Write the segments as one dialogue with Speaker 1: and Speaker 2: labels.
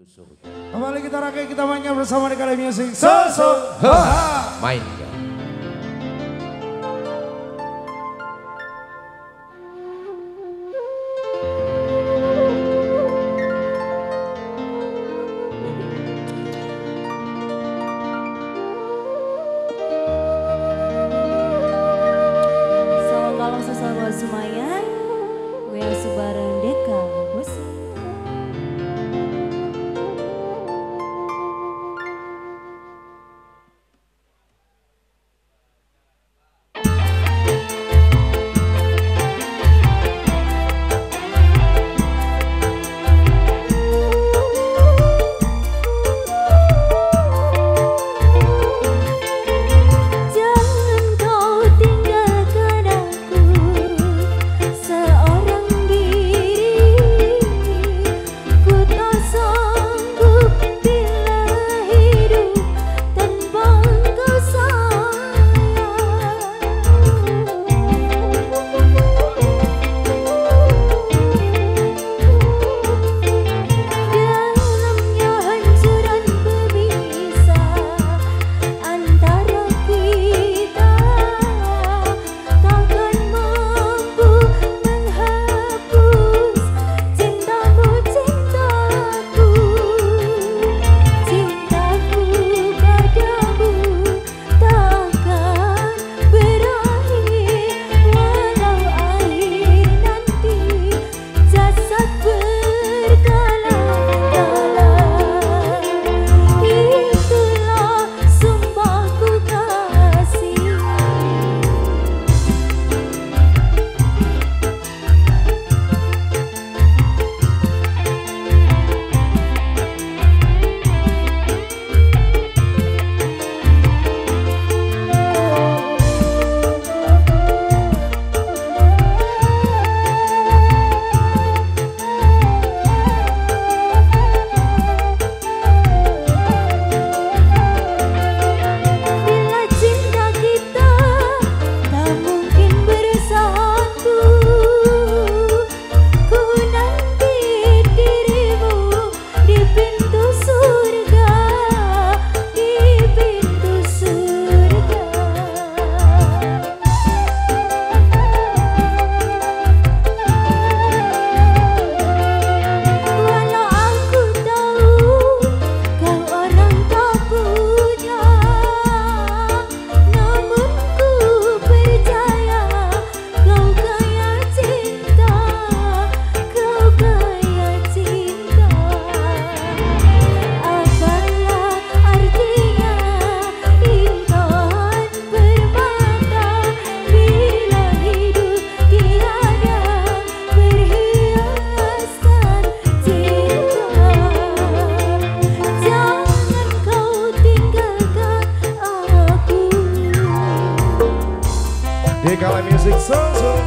Speaker 1: surga.
Speaker 2: Kembali kita rakyat, kita mainkan bersama di Kali Music. So ha.
Speaker 1: Mainkan.
Speaker 3: Salam kalong sesama semuanya. Gue Subaran Deka, bos.
Speaker 2: Di Kali Music. So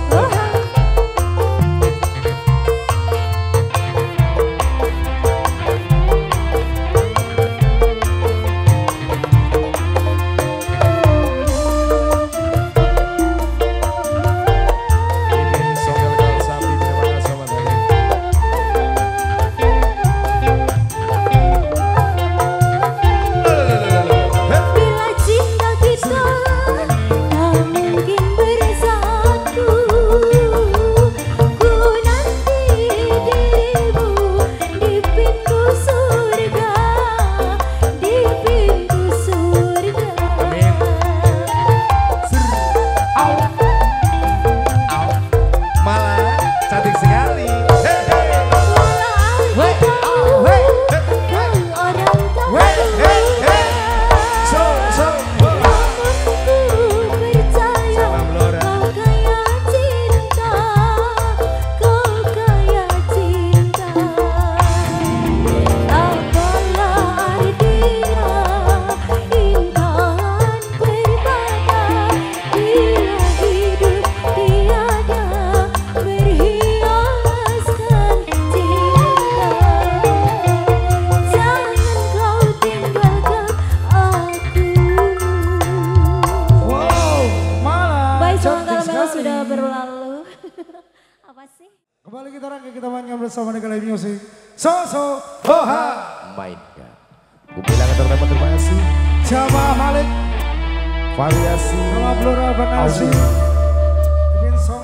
Speaker 3: sudah berlalu. Apa sih?
Speaker 2: kembali kita rakyat, kita mainkan bersama di Kali Music. So ha.
Speaker 1: mainkan. Ku bilang terima kasih.
Speaker 2: Jamaah Malik,
Speaker 1: Variasi
Speaker 2: nama Blora Banasi, Ipin Song.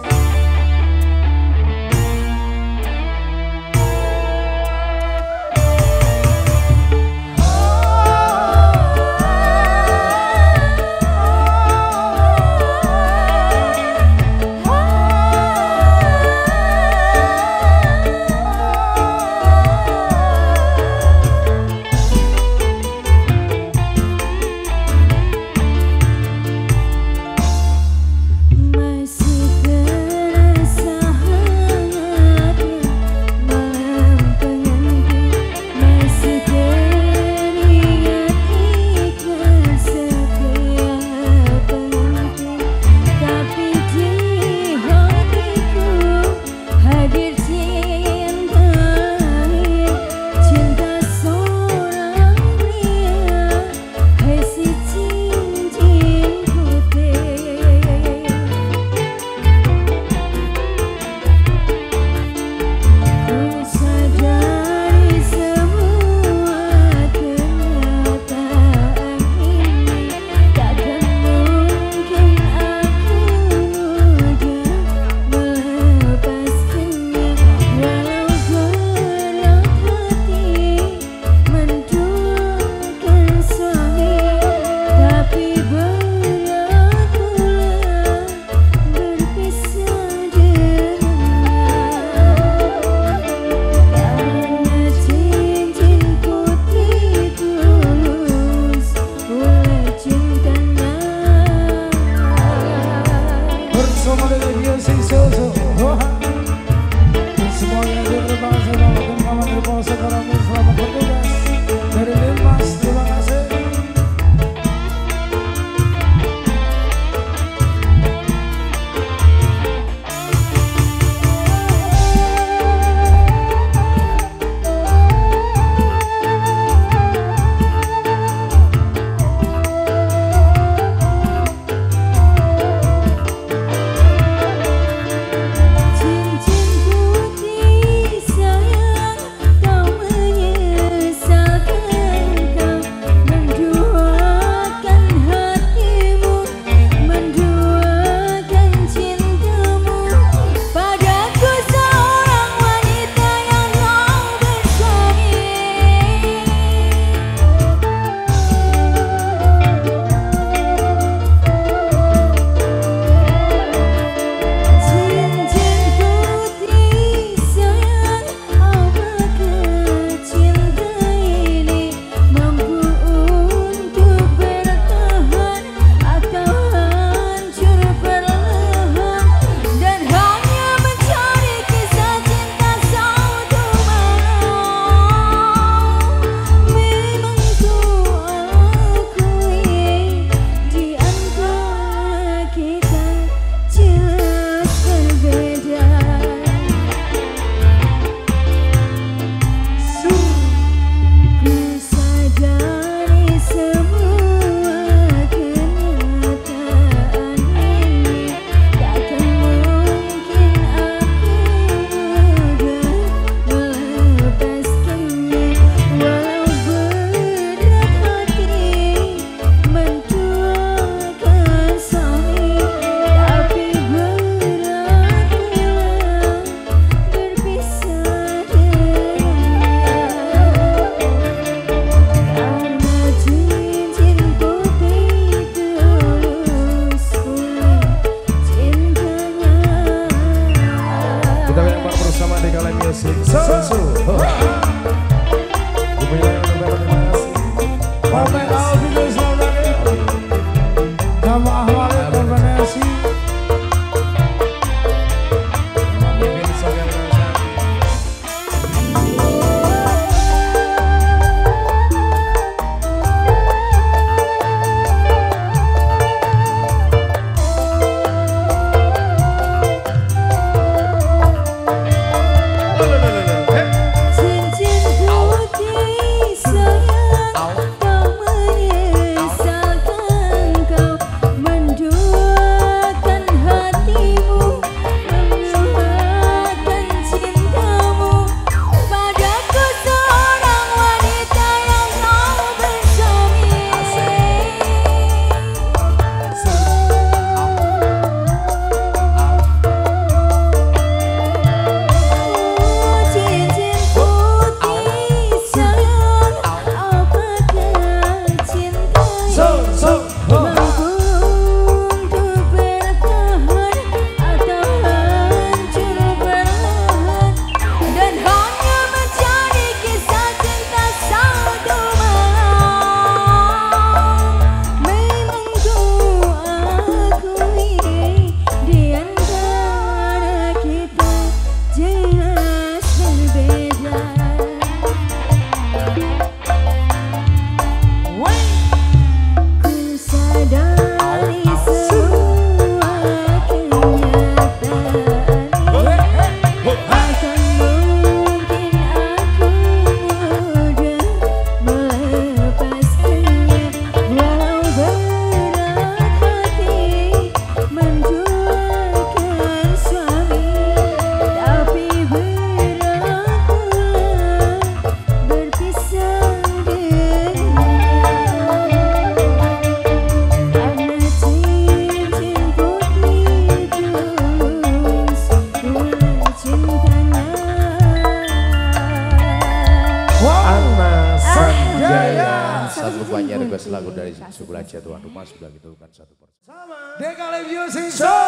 Speaker 1: satu banyak request lagu dari Sugulaja tuan rumah sudah gitu kan satu persen.
Speaker 2: Deka Live Music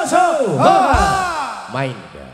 Speaker 1: Main ya.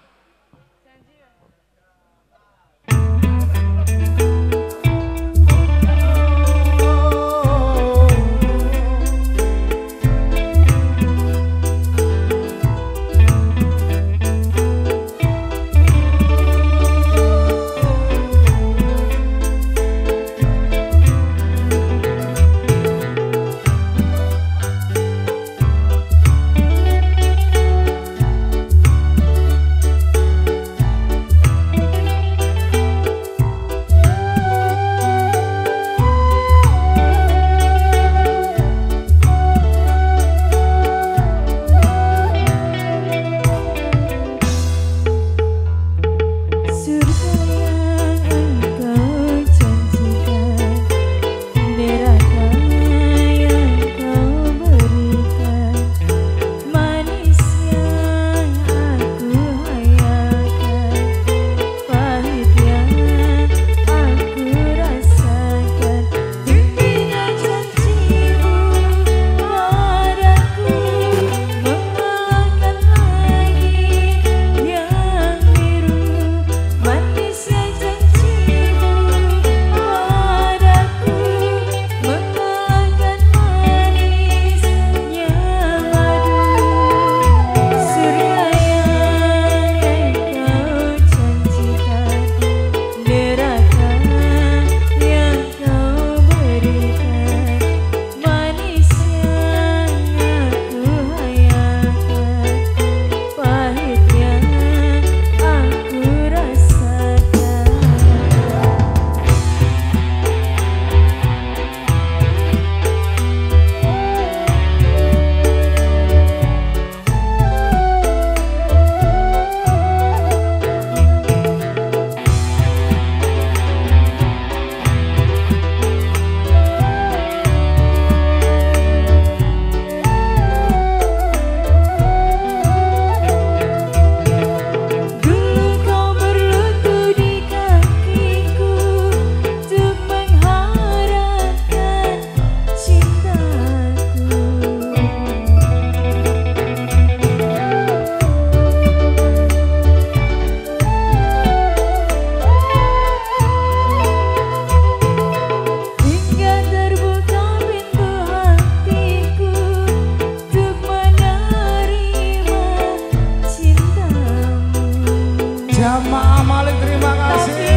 Speaker 2: Jamaah Malik terima kasih.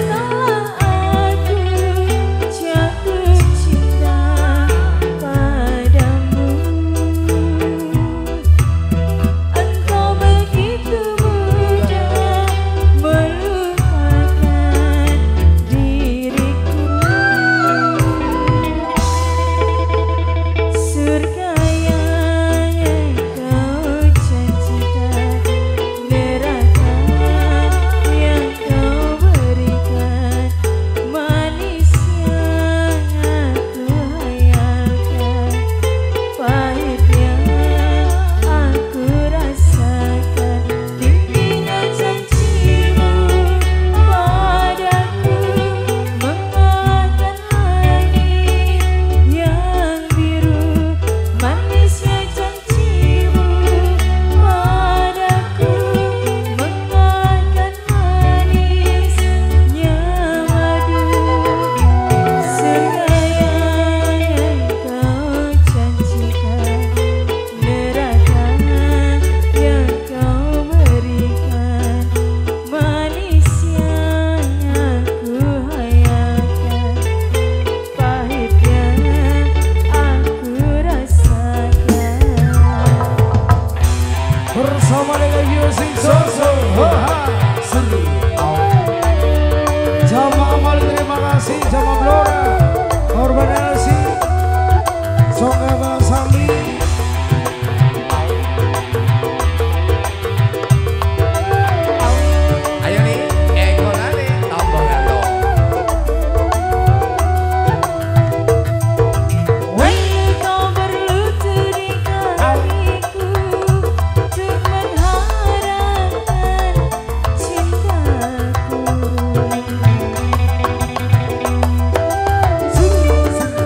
Speaker 2: Bersama dengan Music Jamaah Malik terima kasih. Jamaah Blora Korban LC Songa Bang Sami.
Speaker 1: Ayo nih, Eko Lali, tombol gantong.
Speaker 3: Kau berlutut di kakiku untuk mengharapkan cintaku.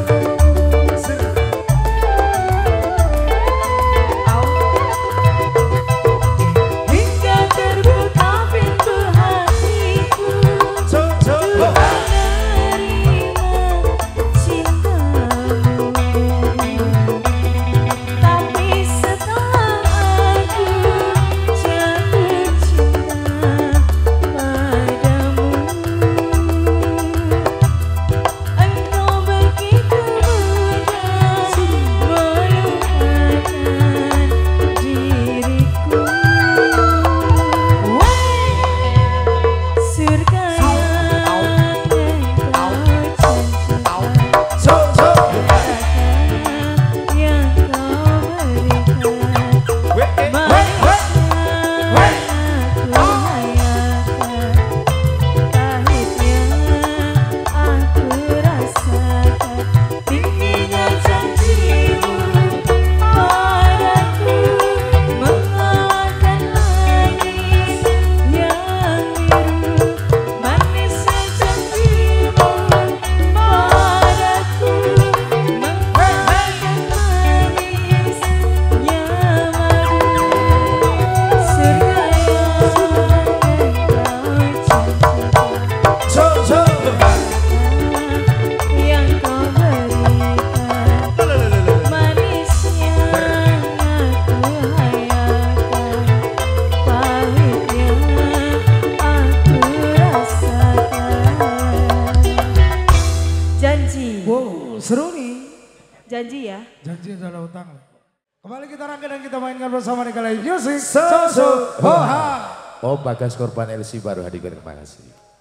Speaker 2: Seru nih.
Speaker 3: Janji ya.
Speaker 2: Janji adalah utang. Kembali kita rangkai dan kita mainkan bersama dengan live music. So Hoha.
Speaker 1: Oh, Bagas Korban LC baru hadir, terima kasih.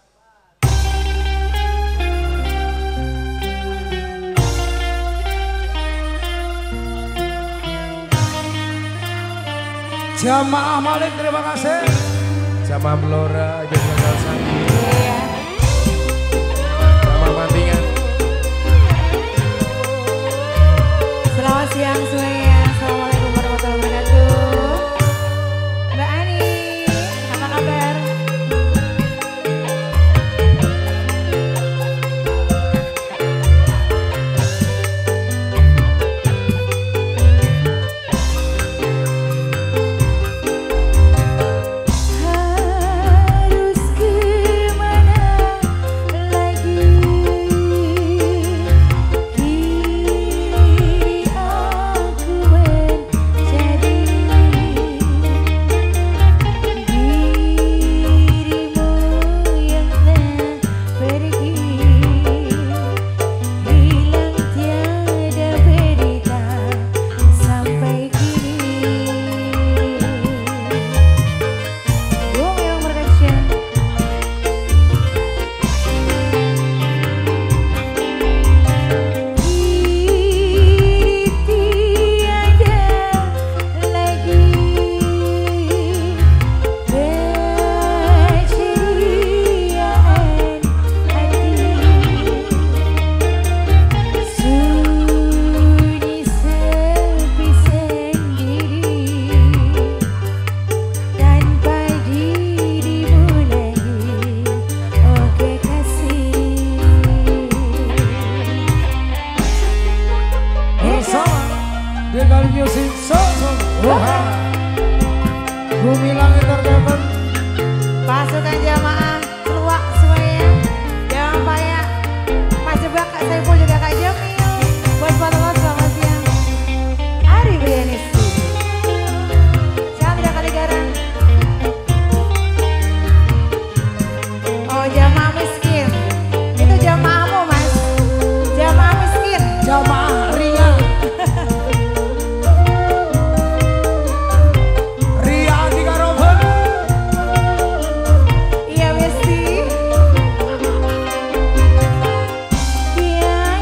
Speaker 2: Jamaah Malik, terima kasih.
Speaker 1: Jamaah Blora, Ibu Tunggal Sandi. Jamaah Mantingan.
Speaker 3: Selamat siang semuanya. Assalamualaikum warahmatullahi wabarakatuh. Mbak Ani, apa kabar?
Speaker 2: Dengan music so Hoha. Bumi Langit Entertainment.
Speaker 3: Pasukan jamaah keluar semuanya. Jangan payah. Mas Jebak, Kak Saiful juga Kak Jamil. Buat Fatma selamat siang. Ari Brianisi. Chandra Kaligaran. Oh, jamaah miskin. Itu jamaahmu Mas. Jamaah miskin.
Speaker 2: Jamaah Ria. Ria Andika Robert.
Speaker 3: Iya Besti. Biar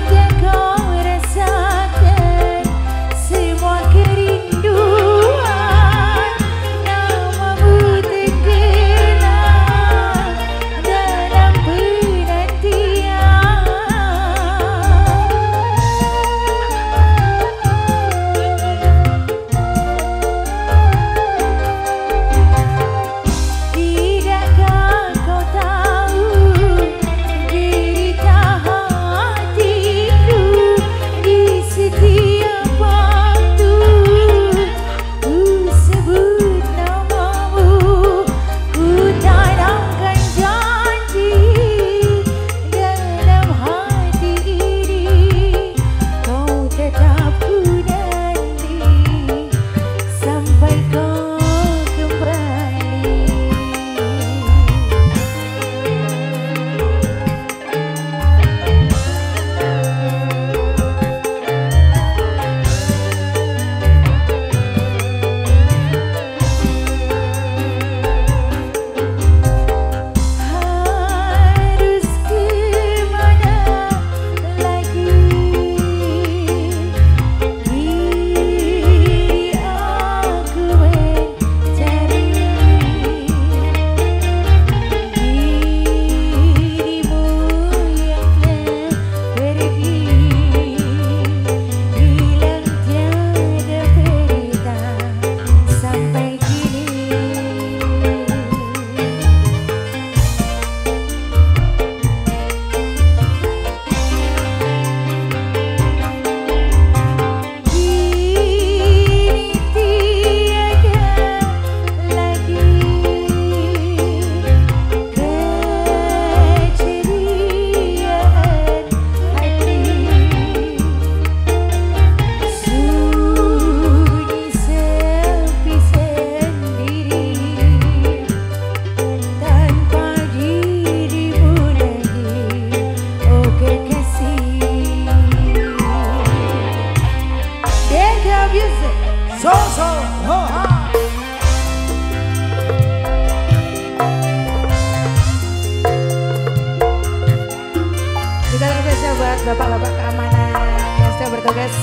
Speaker 3: spesial buat bapak-bapak keamanan yang sudah bertugas.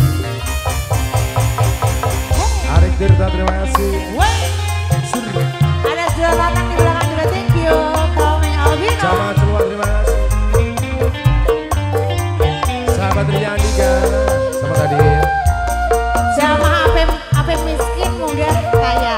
Speaker 2: Arik Tirta, terima kasih.
Speaker 3: Ada Jual Latang di belakang juga, thank you. Kaumnya Albino.
Speaker 2: Jamaah Celua, terima kasih. Sahabat Ria Andika, selamat hadir.
Speaker 3: Jamaah Apem miskin muda kaya.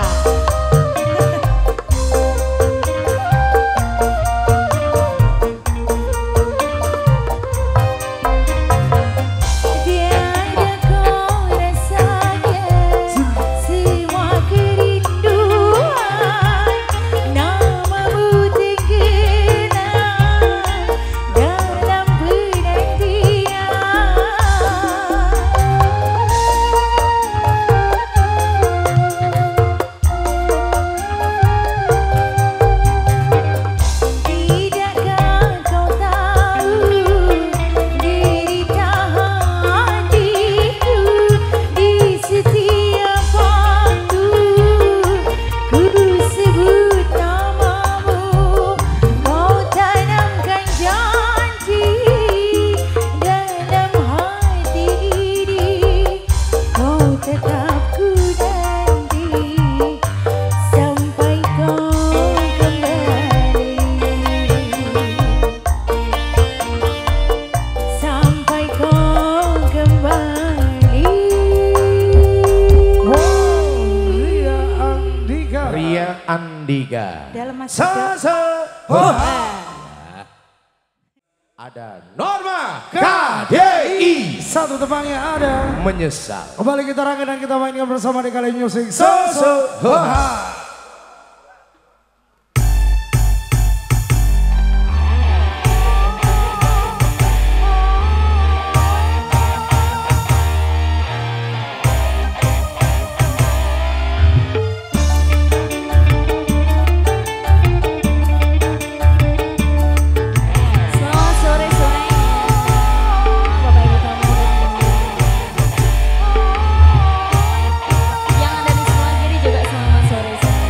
Speaker 1: Andika.
Speaker 3: Dalam
Speaker 1: Ada Norma KDI.
Speaker 2: Satu tepangnya ada.
Speaker 1: Menyesal.
Speaker 2: Kembali kita rangkai dan kita mainkan bersama di Kali Music. Hoha.
Speaker 3: Yang ada di sebelah kiri juga selamat sore.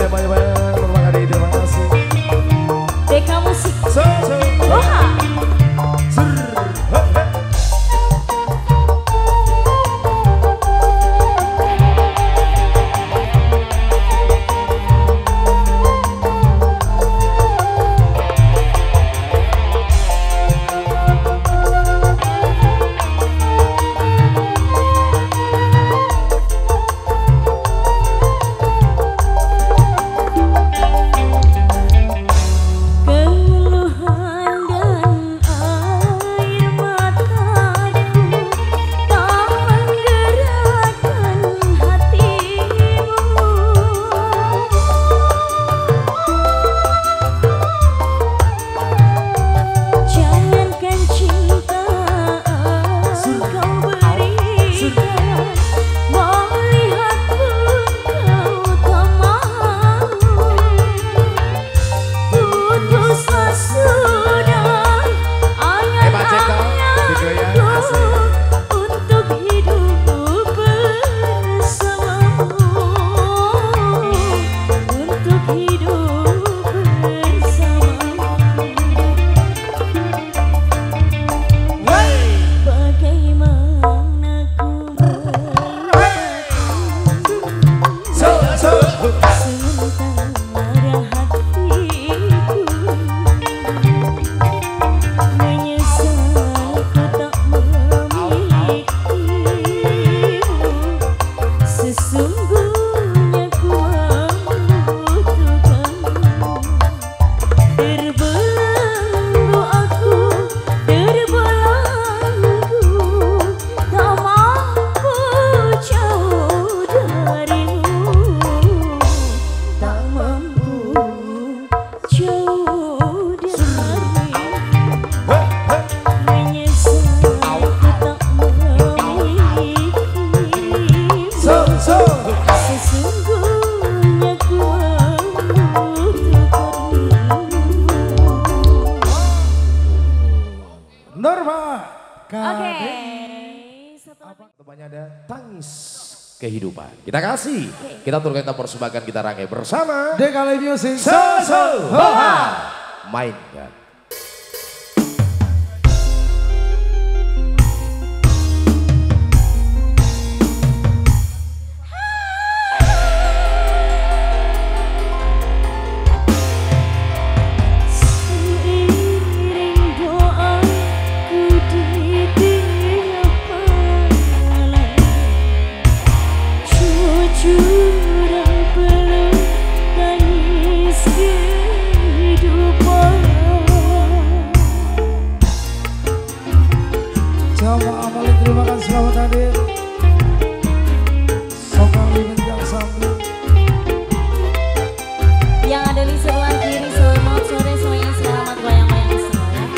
Speaker 2: yang banyak-banyak. Terima kasih.
Speaker 4: Deka Musik.
Speaker 2: Oha. Temannya ada Tangis Kehidupan. Kita kasih. Kita turunkan, kita persembahkan, kita rangkai bersama Dekale Music. Mainkan. Terima kasih, selamat hadir. Sokang Limin Gang Sambil.
Speaker 4: Yang ada di sebelah kiri, selamat sore semuanya, selamat goyang-goyang semua ya.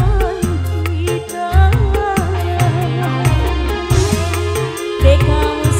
Speaker 4: Deka Musik.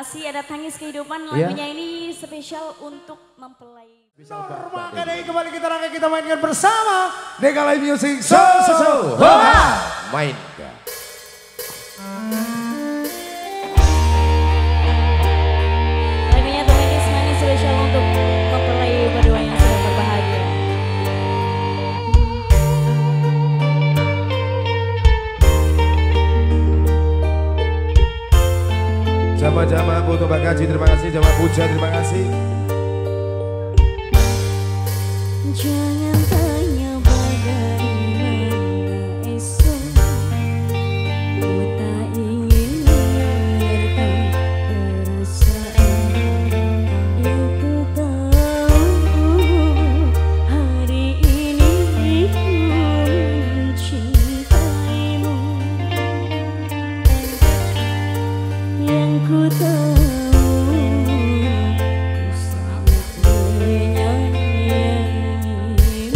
Speaker 4: kasih, ada Tangis Kehidupan. Lagunya ini spesial untuk mempelai.
Speaker 5: Norma KDI kembali kita rangkai, kita mainkan bersama Deka Live Music.
Speaker 2: Mainkan.
Speaker 4: Lagunya Tangis Manis spesial untuk mempelai berdua yang sedang berbahagia.
Speaker 5: Jama-jama Putu Bagaji, terima kasih. Jama Puja, terima kasih.
Speaker 4: Jangan tanya bagaimana esok, ku tak ingin mengerti perasaan yang ku tahu. Hari ini ku mencintaimu, yang ku tahu. Ku sangat menyayangimu.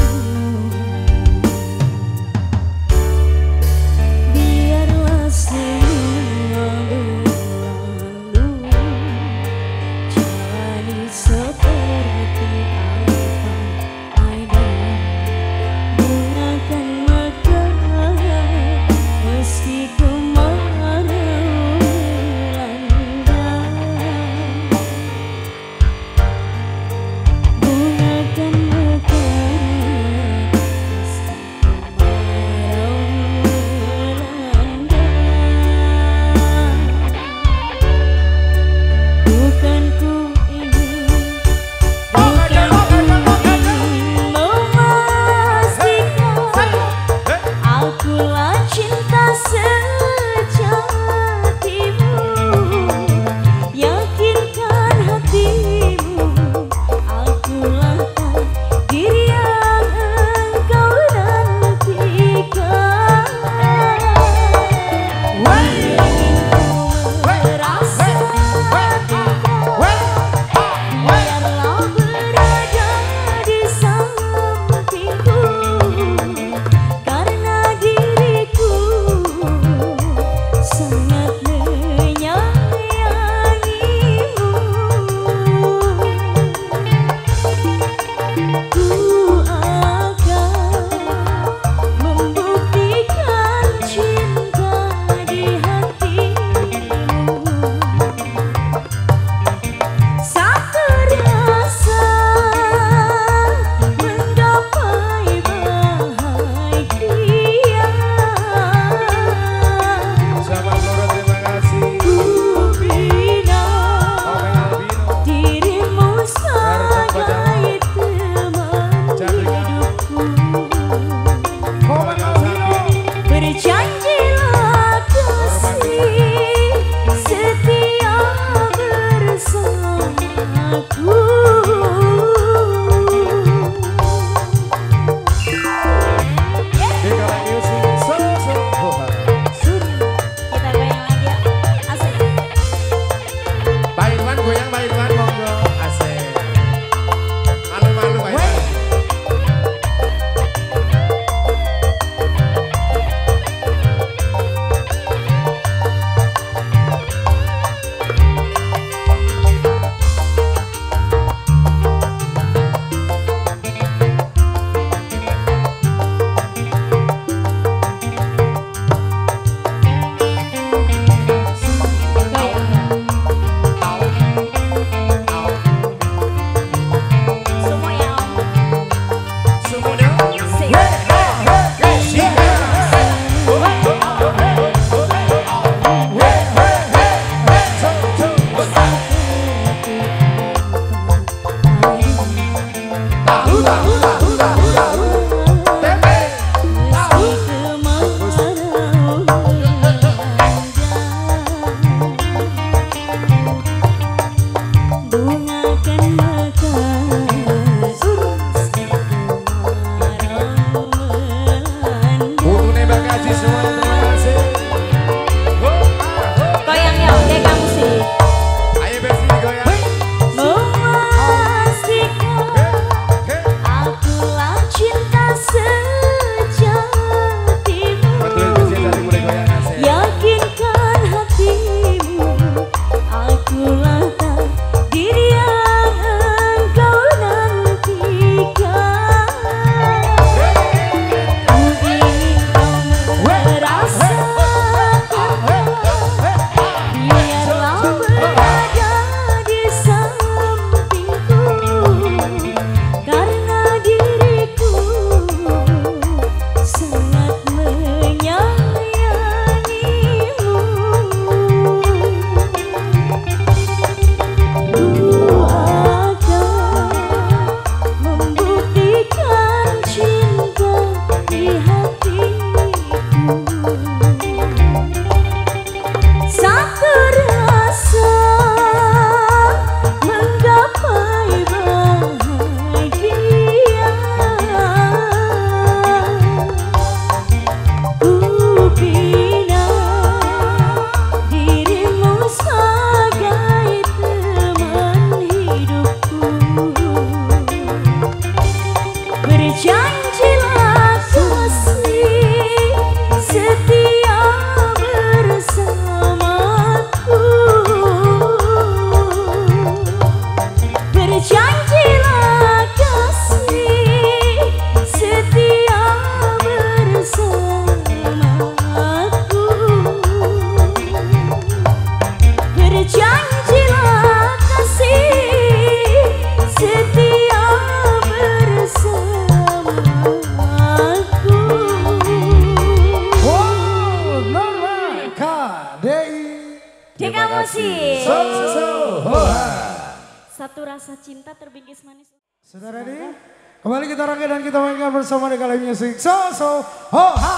Speaker 4: satu rasa cinta terbingkis manis.
Speaker 5: Sudah ready? Kembali kita rangkai dan kita mainkan bersama Deka Live Music. So, ho ha.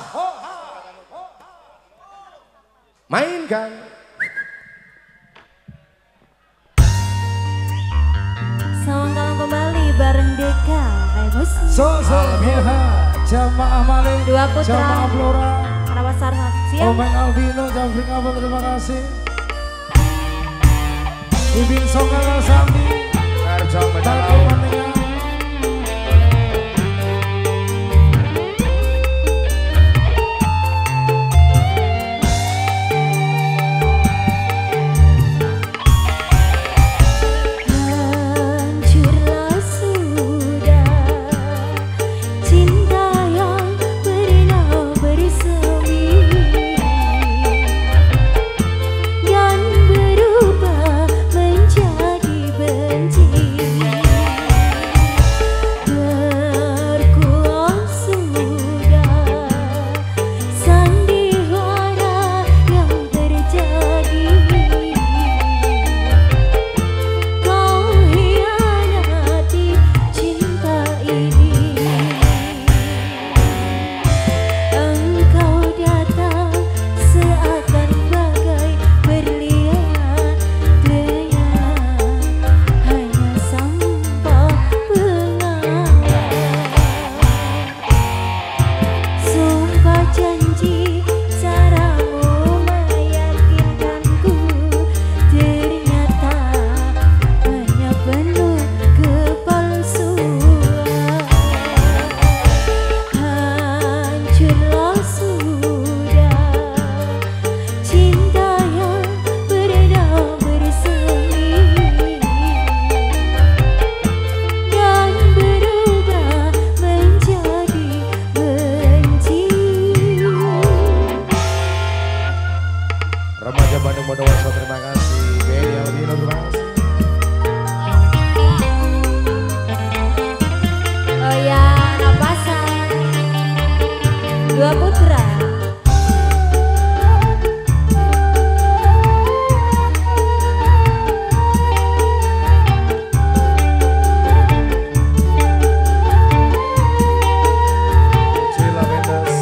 Speaker 2: Mainkan.
Speaker 4: Selamat datang kembali bareng Deka Live Music.
Speaker 5: So, Biha, Jamaah Maling,
Speaker 4: Dua Putra,
Speaker 5: Jamaah Flora,
Speaker 4: Kenapa Sarhat siap?
Speaker 5: Omeng Albino, Jafri Ngabel, terima kasih. Ibin Songgal Sambi,
Speaker 2: Karjong
Speaker 5: Tati
Speaker 2: Bedalau.
Speaker 5: Pantingan.
Speaker 4: Hancurlah sudah cinta yang pernah bersemi dan berubah menjadi benci. Berkuah sudah sandiwara yang terjadi. Kau hianati cinta ini. Engkau datang seakan bagai berlian, hanya sampah pengalaman. Sumpah janji caramu meyakinkanku, ternyata hanya penuh kepalsuan. Hancurlah sudah cinta yang pernah bersemi dan berubah menjadi benci.
Speaker 2: Remaja Bandung Bondowoso, terima kasih. Benny Albino, terima kasih.
Speaker 4: Oh ya, napasan. Dua Putra.
Speaker 2: Sheila Mendes.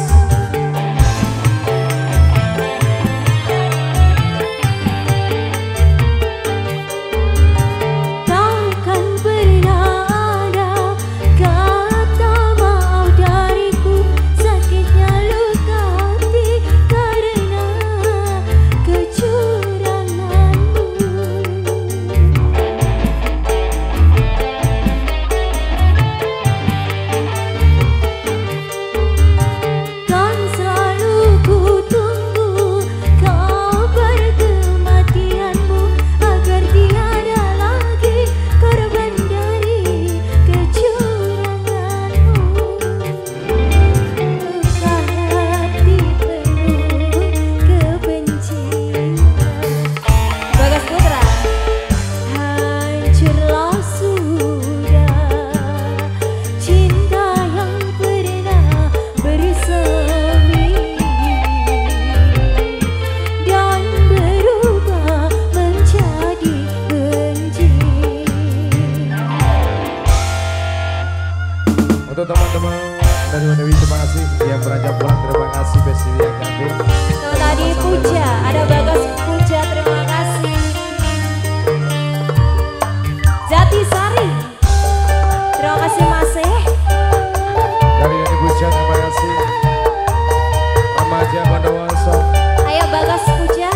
Speaker 4: Takkan pernah ada kata maaf dariku, sakitnya luka hati karena kecuranganmu. Kan selalu ku tunggu kabar kematianmu, agar tiada lagi korban dari kecuranganmu. Luka hati penuh kebencian. Bagas Putra. Hancurlah sudah cinta yang pernah bersemi dan berubah menjadi benci.
Speaker 2: Untuk teman-teman dari Dewi, terima kasih. Yang beranjak pulang, terima kasih. Besti yang cantik.
Speaker 4: Kalau tadi Puja, ada Bagas Puja, terima kasih. Jati Sari, terima kasih Mas.
Speaker 2: Dari Yoni Puja, terima kasih. Remaja Bondowoso.
Speaker 4: Ayo Bagas Puja.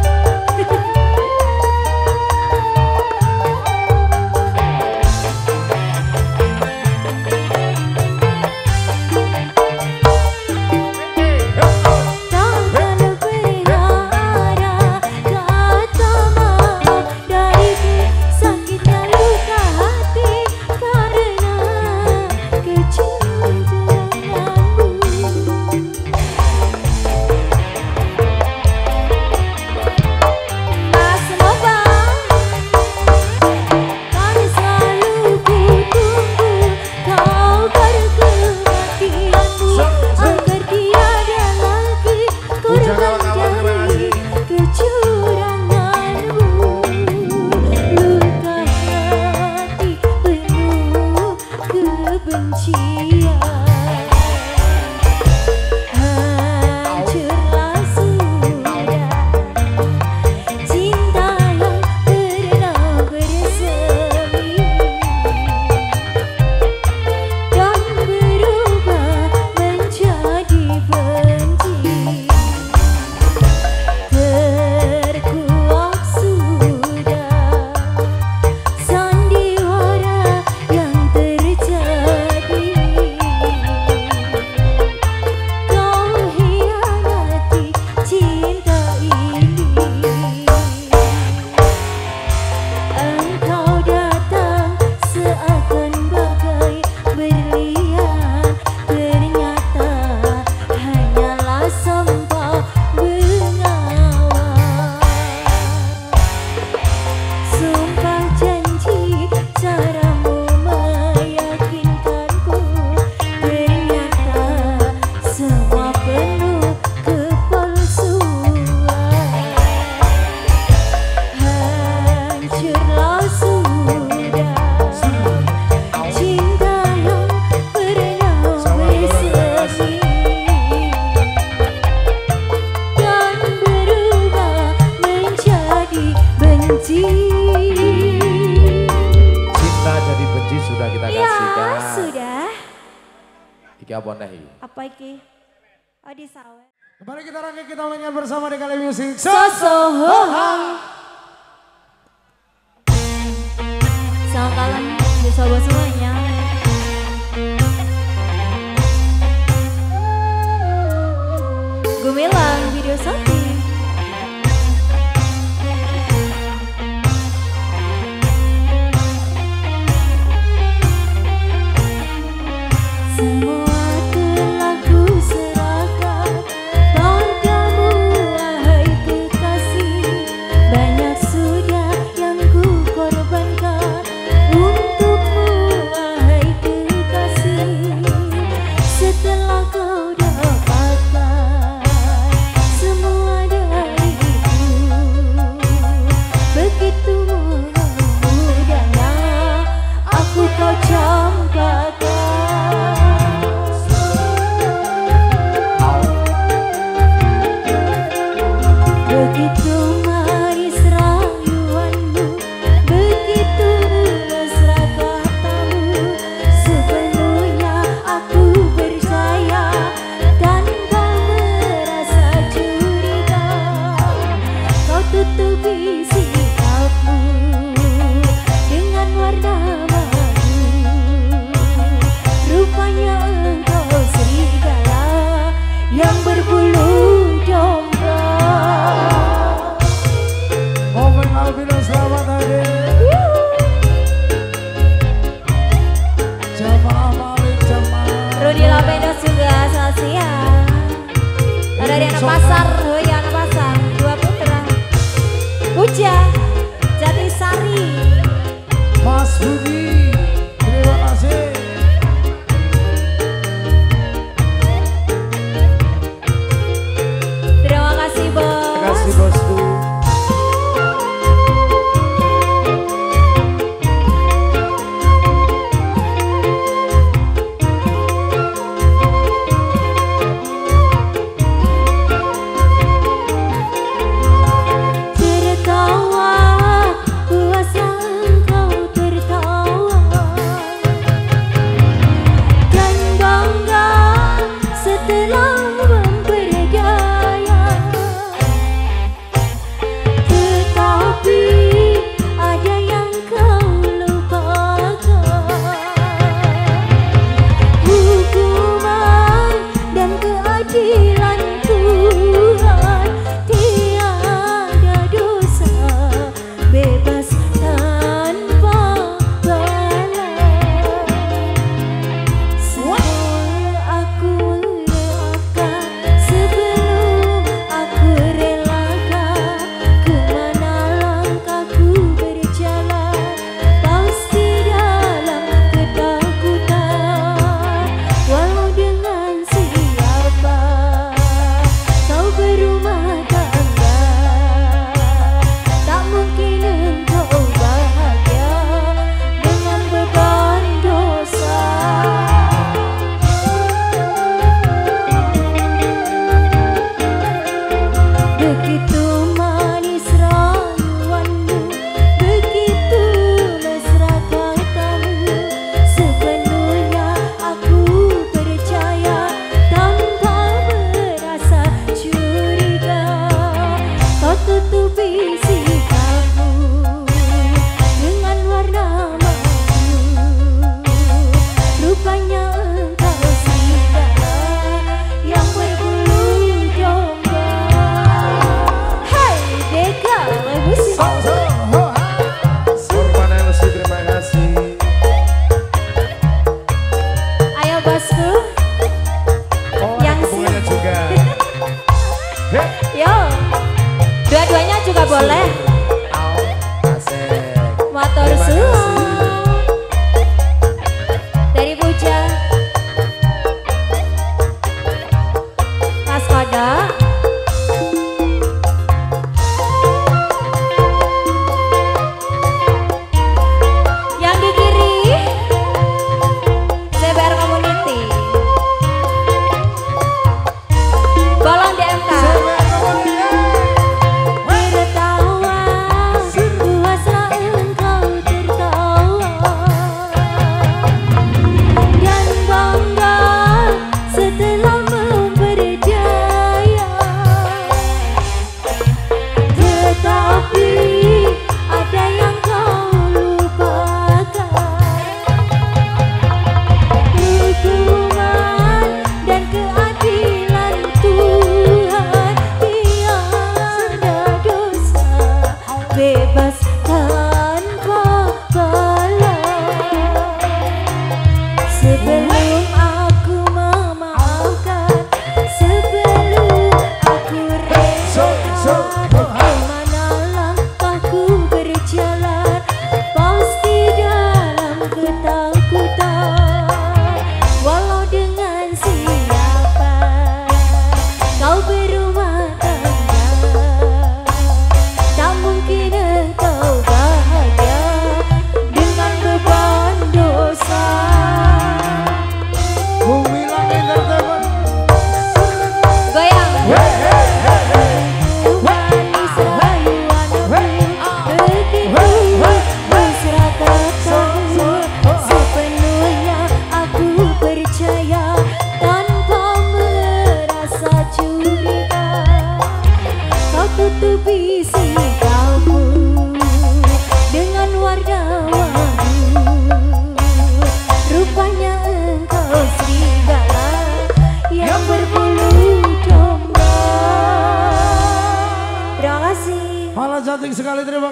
Speaker 4: Takkan pernah ada kata maaf dariku, sakitnya luka Apa iki? Oh di sawah.
Speaker 5: Kembali kita rangkai, kita mainkan bersama di Kali Music.
Speaker 4: Sosohoha. Selamat malam di sobat semuanya. Gumilang video Sakti. Dari anak pasar, anak pasar, dua putra. Puja, Jatisari.
Speaker 5: Mas Budi, terima kasih.
Speaker 4: Terima kasih bos.
Speaker 5: Terima kasih bosku.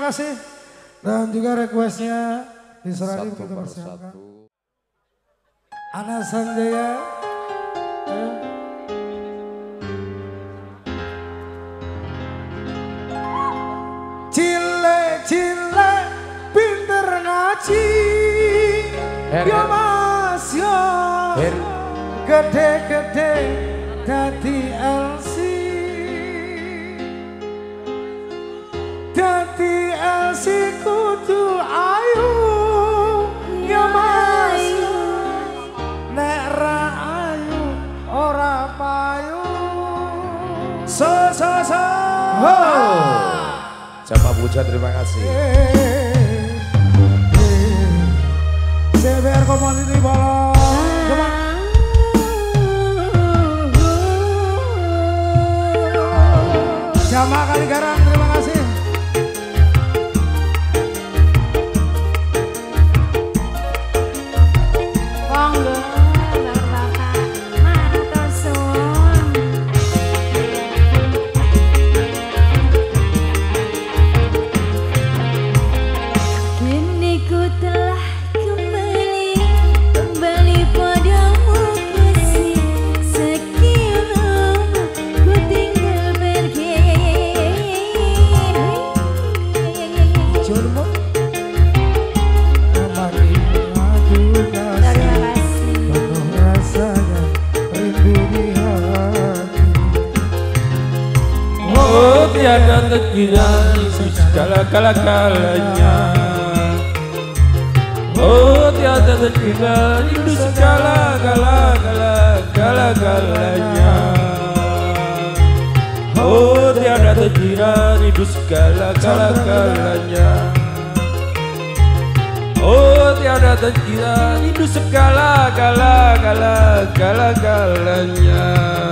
Speaker 5: kasih. Dan juga requestnya diserahkan kita persiapkan. Ana Sanjaya. Cile pinter ngaji. Ya mas ya. Gede-gede dadi LC. Dadi LC kudu ayu. Ya mas nek ra ayu ora payu.
Speaker 2: Jama Puja, terima kasih.
Speaker 5: CBR Community Bolong. Jama Kaligarang, terima kasih.
Speaker 3: Monggo, Bapak matur suwun. Kini ku telah kembali padamu kasih. Sekian lama ku tinggal pergi.
Speaker 5: Curmo Amani maju kasih. Penuh rasanya rindu di hati.
Speaker 1: Oh tiada terkira segala-galanya. Oh tiada terkira rindu segala-galanya. Oh tiada terkira rindu segala-galanya. Oh tiada terkira rindu segala-galanya.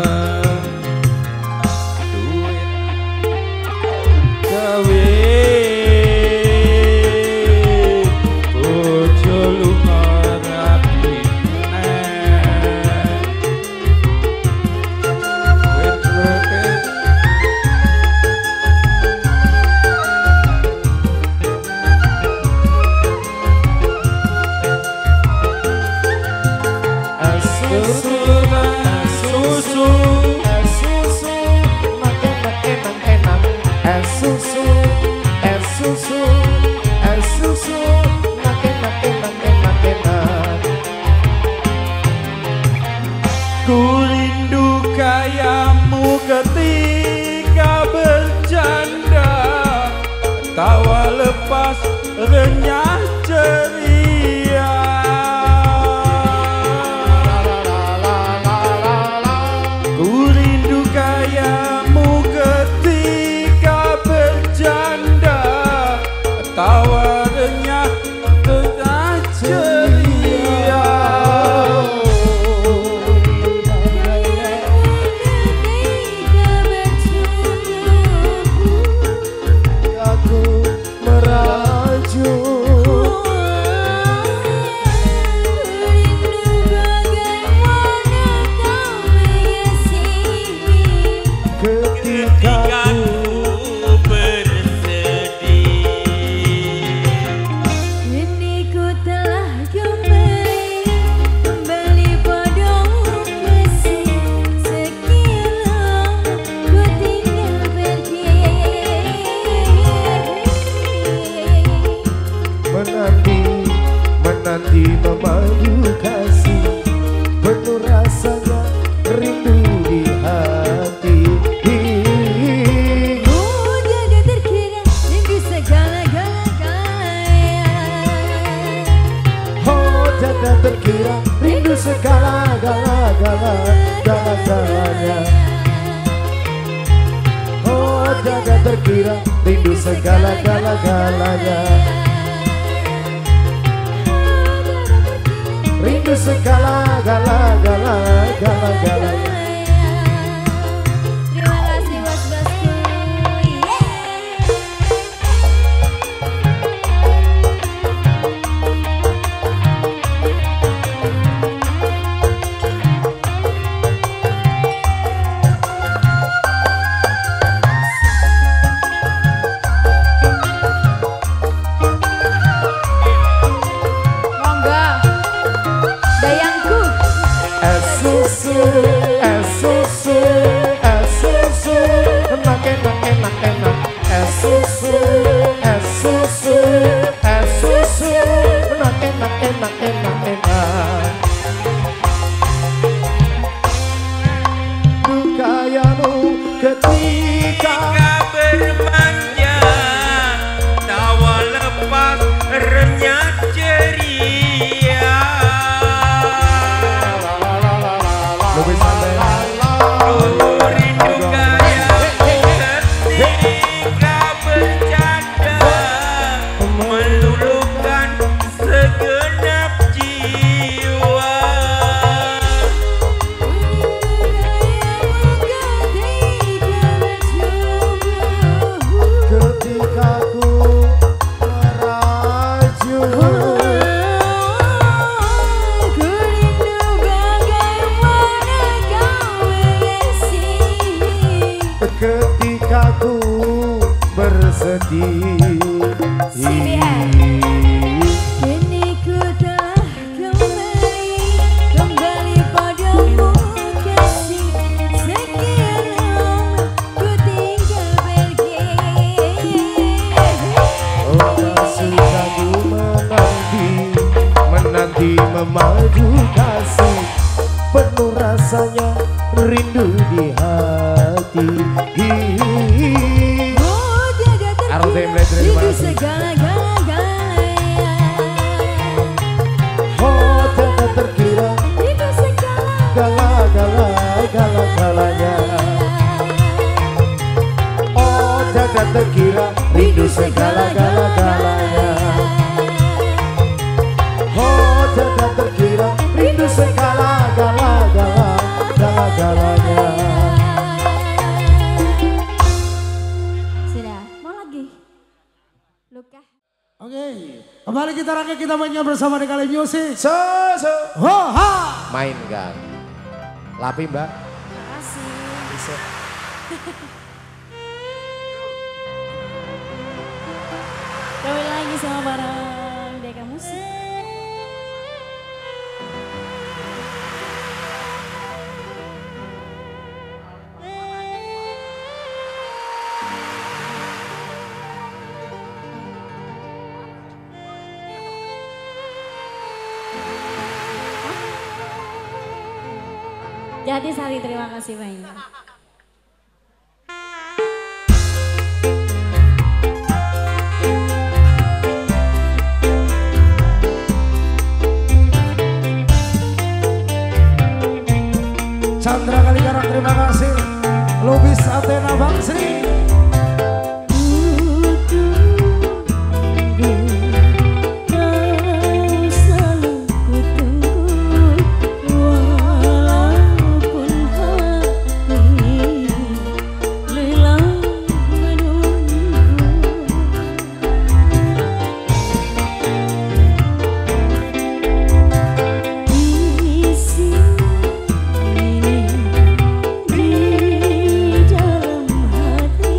Speaker 1: Ojo lunga rapi ku rindu kayamu ketika bercanda, tawa lepas renyah ceria. Ku rindu kayamu ketika bercanda, tawa renyah ceria.
Speaker 2: Menanti memandu kasih, penuh rasanya rindu di hati.
Speaker 3: Oh tiada terkira rindu segala-galanya.
Speaker 2: Oh tiada terkira rindu segala-galanya. Oh tiada terkira rindu segala-galanya. Rindu segala-galanya.
Speaker 3: Terima kasih Mas Basku.
Speaker 2: susu, es susu, es susu, enak enak enak enak, es susu, es susu, es susu, enak enak enak enak enak. Dukayamu ketika
Speaker 6: bermanja, tawa lepas renyah ceria.
Speaker 2: lebih santai.
Speaker 6: Rindu kaya ketika bercanda, meluluhkan segenap jiwa.
Speaker 2: Ketika ku meraju, ketika ku bersedih,
Speaker 4: Kini ku telah kembali padamu kasih. Sekian lama ku tinggal pergi.
Speaker 2: oh sudah ku menanti memaju kasih, penuh rasanya rindu di hati.
Speaker 4: Oh jaga terkira rindu segala-galanya.
Speaker 2: Oh tak terkira
Speaker 4: Rindu segala
Speaker 2: gala-galanya. Oh tak terkira rindu segala-galanya. Oh tak terkira rindu segala-galanya.
Speaker 4: Sudah, mau lagi? Luka.
Speaker 5: Oke, kembali kita rangkai, kita mainnya bersama di Kali Music.
Speaker 2: So
Speaker 5: Ho ha.
Speaker 2: mainkan. Lapi mbak.
Speaker 4: Makasih. Kembali lagi sama bareng Deka Musik. Jadi Sari, terima kasih banyak.
Speaker 5: Chandra Kaligarak, terima kasih. Lubis Athena Bang Sri.
Speaker 4: Di dalam hati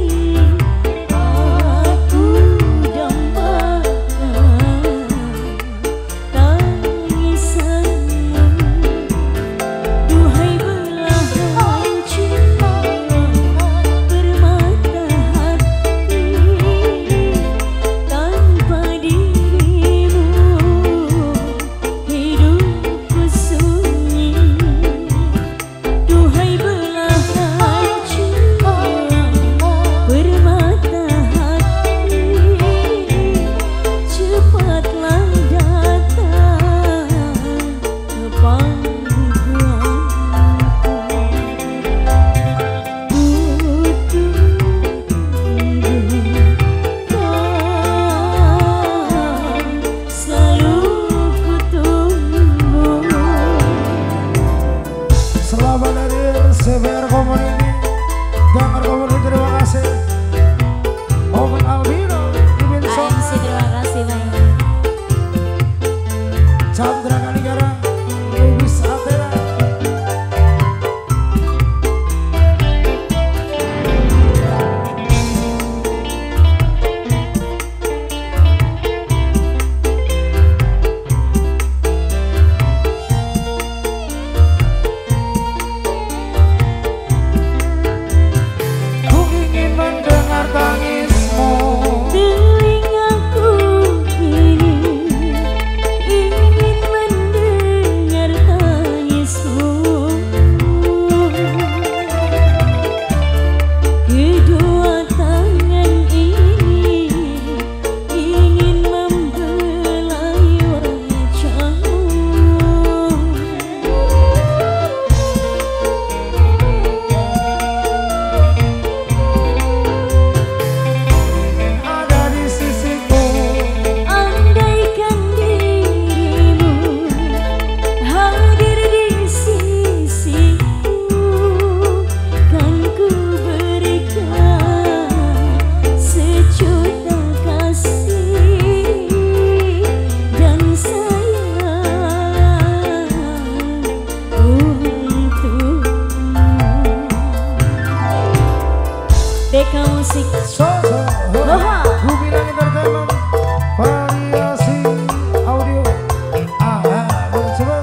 Speaker 4: Music.
Speaker 5: So Gumilang Entertainment variasi audio. Coba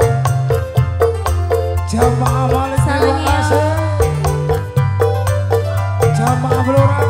Speaker 5: jamaah balik terima kasih. Jamaah Blora.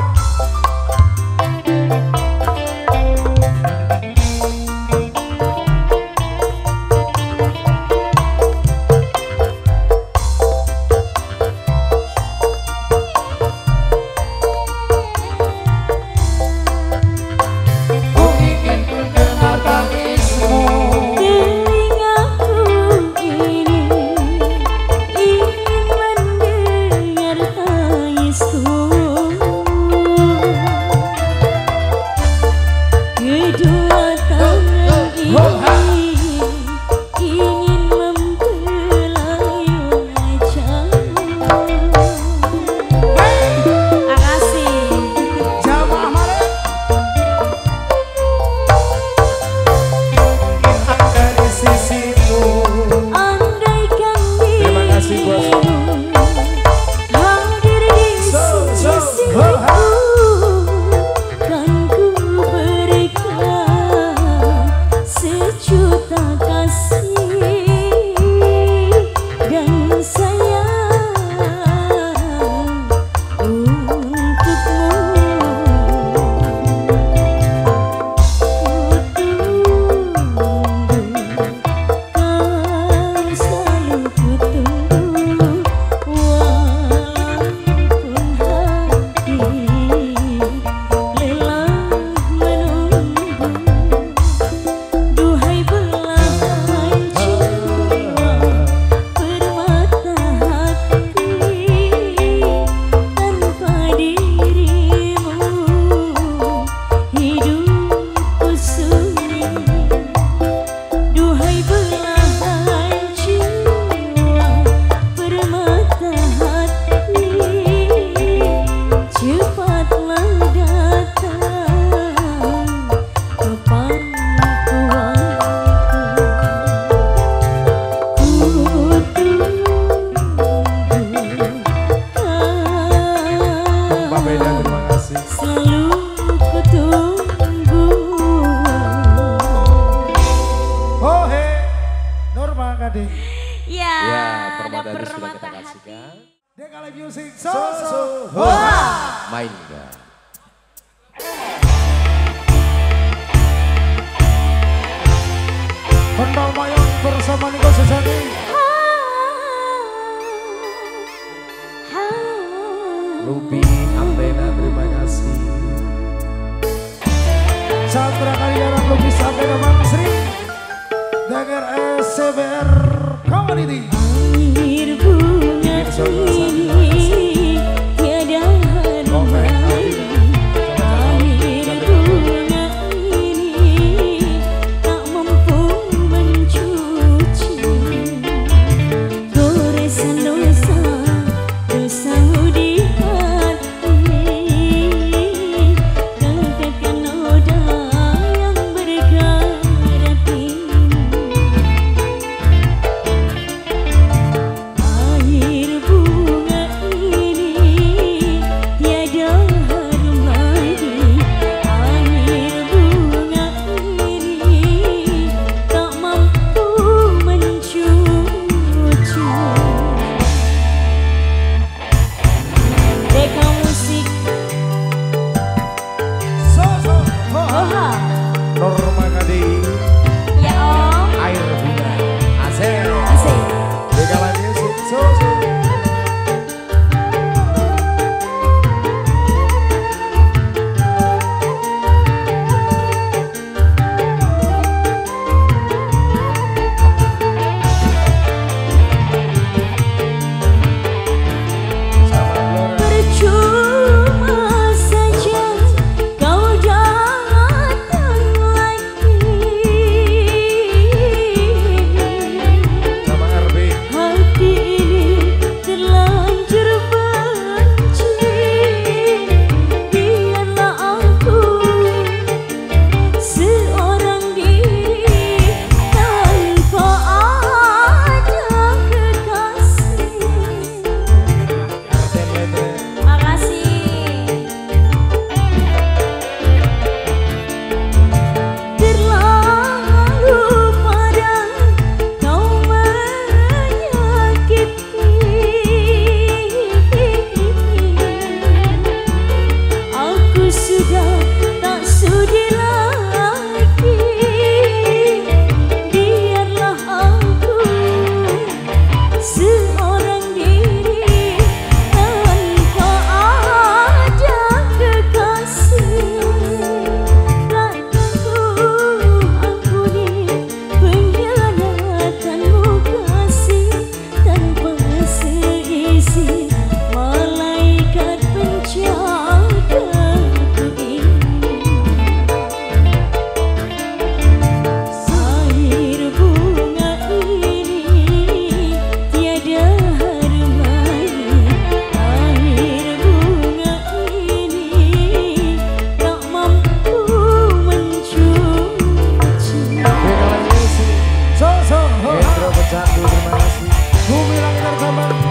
Speaker 1: Tadi sudah kita kasihkan.
Speaker 5: Deka Live Music,
Speaker 1: Mainkan.
Speaker 5: Kendal Mayang bersama Niko Sejati.
Speaker 1: Ruby Ambena, terima kasih.
Speaker 5: Chandra Kaliaran Lubis Ambena Bang Sri. Dengar SCBR Community.
Speaker 4: Air bunga ini tiada harga. Air bunga ini tak mampu mencuci goresan dosamu di hati. Langkahkan noda yang berkarat ini.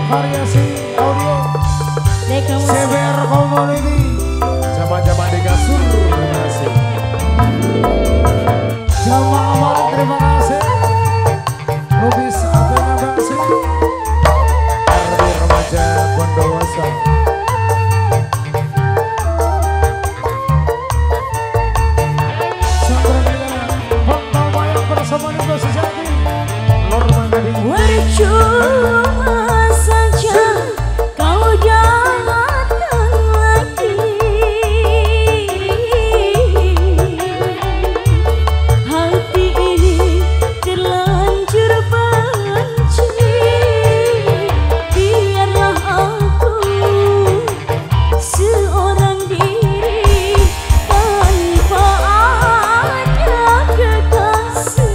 Speaker 5: variasi audio
Speaker 4: Deka musik.
Speaker 5: CBR Community.
Speaker 2: Jamaah-jamaah di kasur, terima kasih.
Speaker 5: Jamaah terima kasih. Lubis Athena Basih.
Speaker 2: RD Remaja Bondowoso.
Speaker 5: Sandra Negara. Hotel Mayak bersama Nico Sejati. Norma Gading.
Speaker 4: Percuma saja kau datang lagi. Hati ini terlanjur benci. Biarlah aku seorang diri tanpa ada kekasih.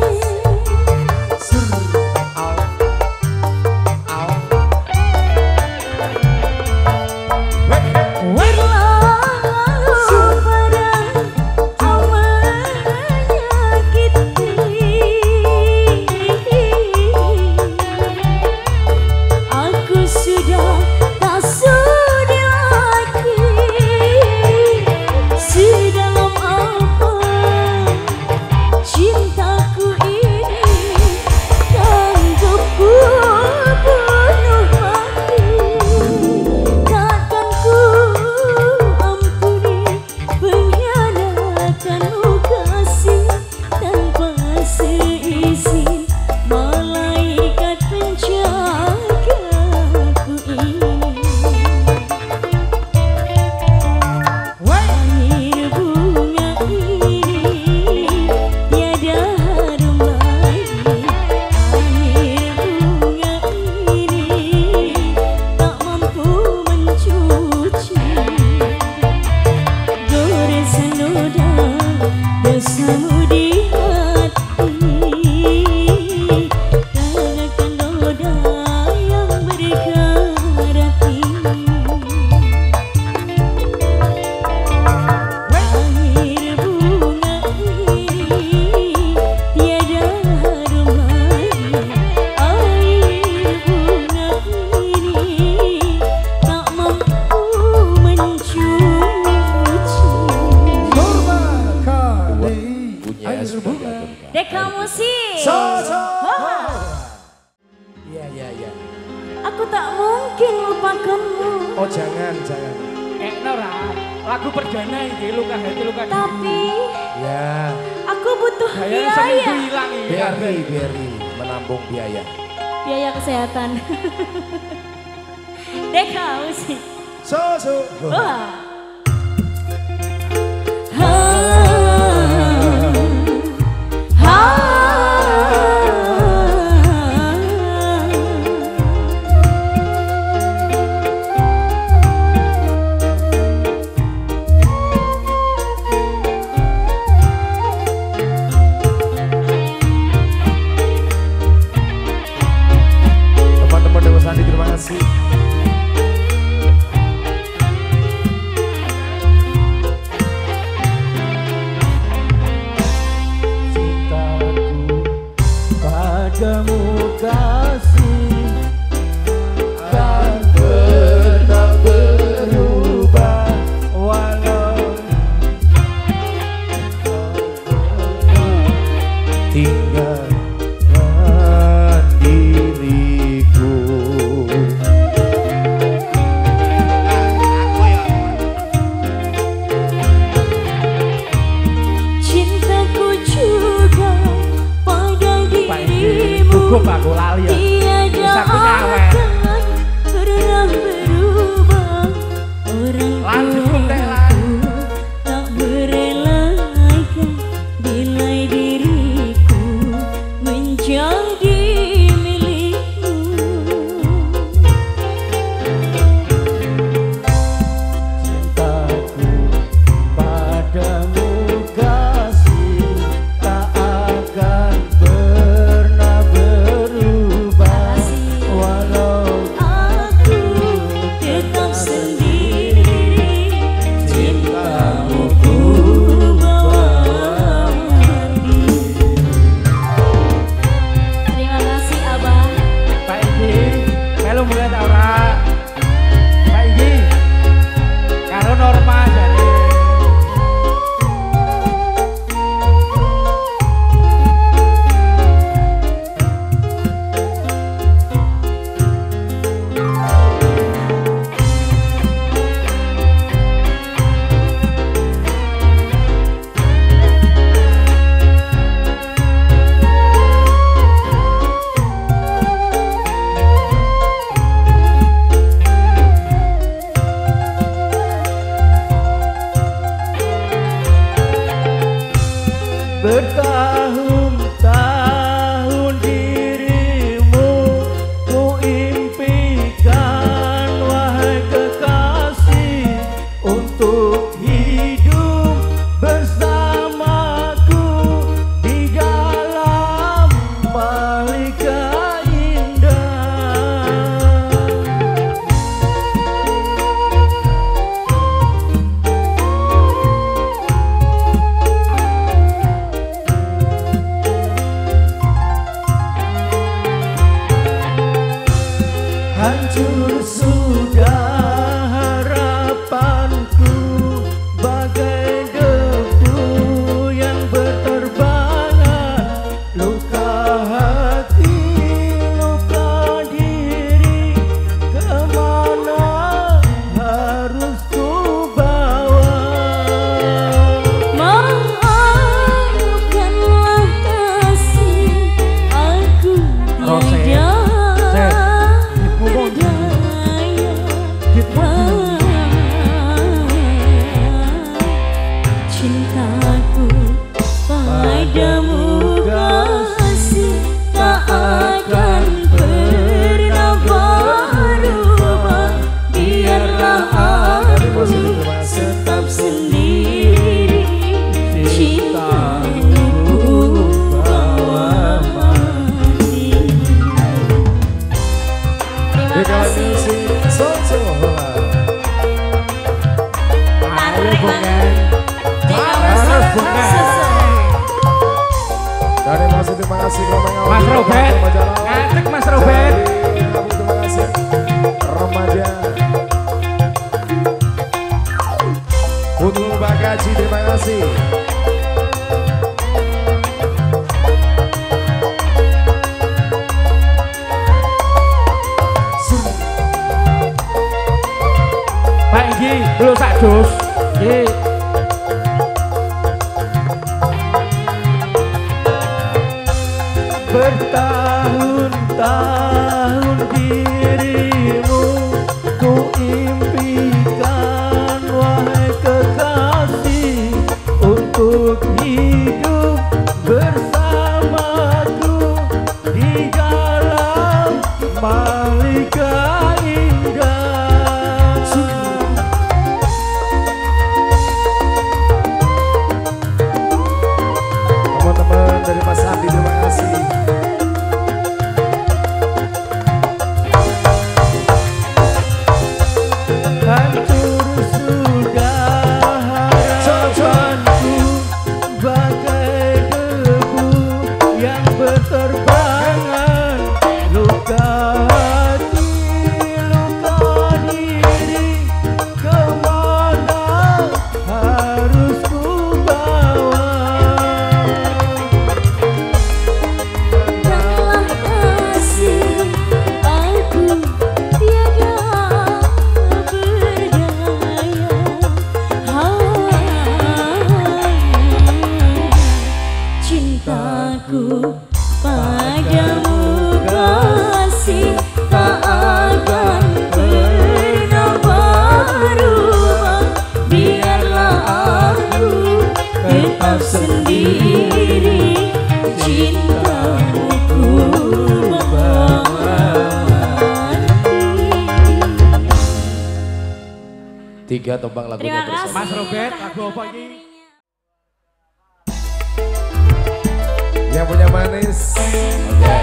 Speaker 4: Deka musik.
Speaker 2: Iya.
Speaker 4: Aku tak mungkin lupakanmu.
Speaker 2: Oh jangan.
Speaker 7: Nora, lagu perdana ini luka hati luka.
Speaker 4: Tapi
Speaker 2: Ya,
Speaker 4: aku butuh
Speaker 7: Biaya seminggu
Speaker 4: biaya.
Speaker 7: hilang ini.
Speaker 2: Beri menampung biaya.
Speaker 4: Biaya kesehatan. Deka musik. Wah.
Speaker 2: Teman-teman Dewa Sandi terima kasih.
Speaker 7: Belum bukan ora. Pak Igi. Karo Norma jare.
Speaker 6: Bertahun-tahun dirimu ku impikan wahai kekasih untuk hidup bersamaku di dalam malika indah. Hancur sudah harapanku bagai debu yang berterbangan, luka hati, luka diri, kemana harus ku bawa?
Speaker 4: Maafkanlah kasih aku tiada cintaku padamu kasih tak akan pernah berubah. Biarlah aku tetap sendiri, cintaku bawa mati. Terima kasih.
Speaker 2: Terima kasih
Speaker 7: Mas Robert. Ngantek Mas Robert.
Speaker 2: Terima kasih remaja. Untuk Mbak Gaji, terima kasih.
Speaker 7: Pak Igi, belum sak dus.
Speaker 6: Bertahun-tahun dirimu ku impikan wahai kekasih untuk hidup bersamaku di dalam malika indah.
Speaker 2: Teman-teman dari Mas Andi, terima kasih.
Speaker 6: Hancur sudah harapanku bagai debu yang berterbangan, luka hati, luka diri, kemana harus ku bawa?
Speaker 4: Telah kasih aku tiada cintaku padamu kasih tak akan pernah berubah. Biarlah aku tetap sendiri, cintaku bawa mati.
Speaker 1: 3 tombak lagunya
Speaker 4: Terima
Speaker 1: bersama.
Speaker 4: kasih.
Speaker 7: Mas Robert, lagu apa ini?
Speaker 2: Yang punya manis.
Speaker 1: Oke.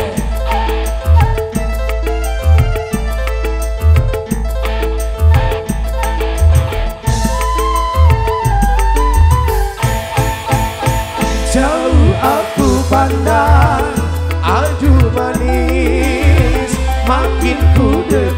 Speaker 2: Jauh aku pandang, aduh manis, makin ku dekat.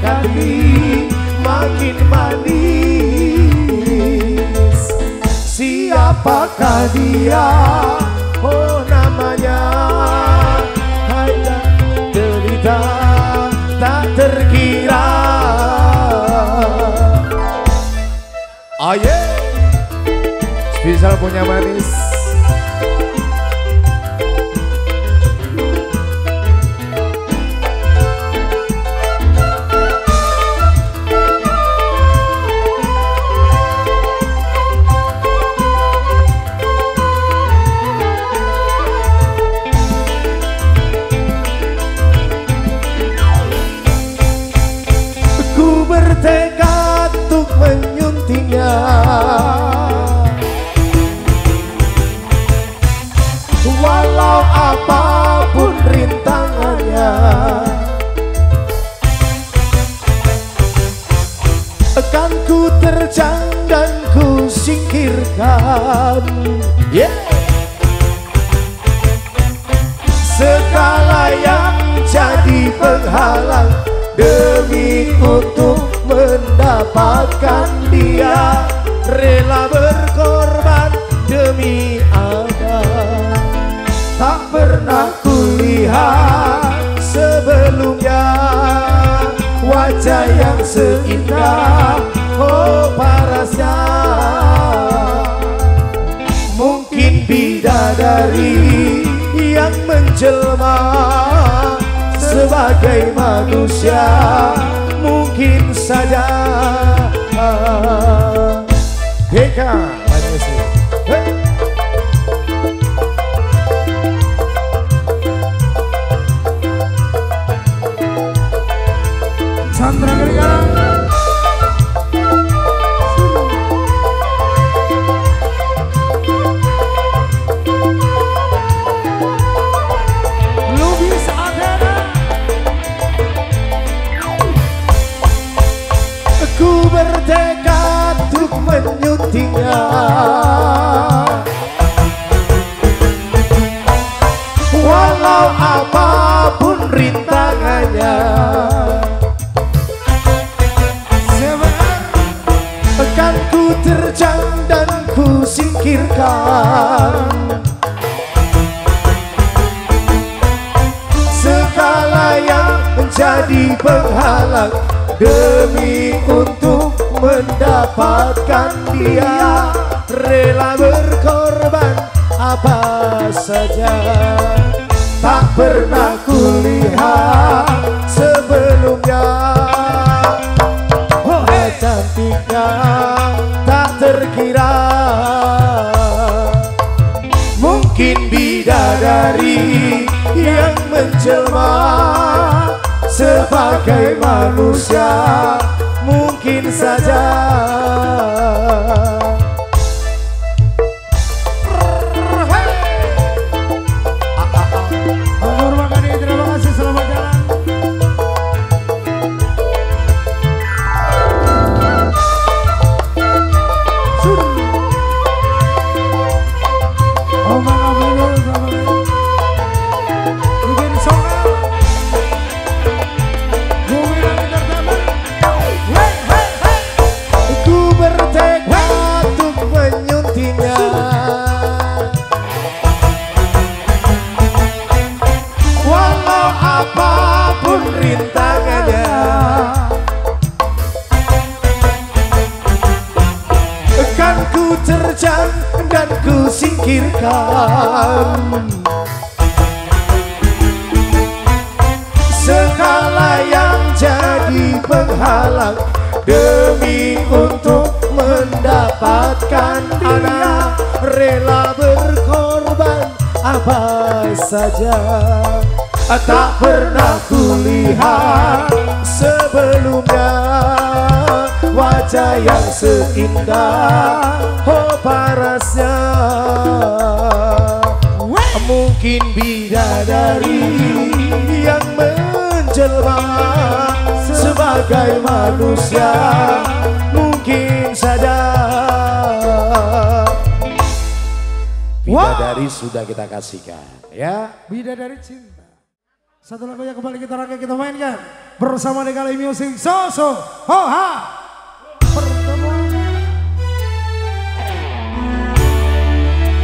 Speaker 2: siapakah dia? Oh namanya hanya derita tak terkira. Oh yeah. Spesial punya manis. Ku bertekad untuk menyuntingnya, walau apapun rintangannya. Akan ku terjang dan ku singkirkan, yeah. Segala yang jadi penghalang demi untuk mendapatkan dia. Rela berkorban demi apa? Tak pernah kulihat sebelumnya wajah yang seindah, oh parasnya. Mungkin bidadari yang menjelma sebagai manusia, mungkin saja. Deka Vanessa,
Speaker 5: Chandra Gerigara. Lubis Adana.
Speaker 2: Ku bertekad untuk menyuntingnya, walau apapun rintangannya. Akan ku terjang dan ku singkirkan segala yang menjadi penghalang demi untuk mendapatkan dia. Rela berkorban apa saja. Tak pernah kulihat sebelumnya, oh cantiknya tak terkira. Mungkin bidadari yang menjelma sebagai manusia, mungkin saja.
Speaker 5: Agur Makani, terima kasih, selamat jalan. Oh Bang Abdul, selamat jalan. Bikin soal.
Speaker 2: Ku bertekad untuk menyuntingnya, walau apapun rintangannya. Akan ku terjang dan ku singkirkan segala yang jadi penghalang demi untuk mendapatkan dia. Rela berkorban apa saja. Tak pernah kulihat sebelumnya wajah yang seindah, oh parasnya. Mungkin bidadari yang menjelma sebagai manusia, mungkin saja. Bidadari sudah kita kasihkan, ya.
Speaker 5: Bidadari cinta. Satu lagu yang kembali kita rangkai, kita mainkan bersama Dekali Music. So ho ha. Pertemuan.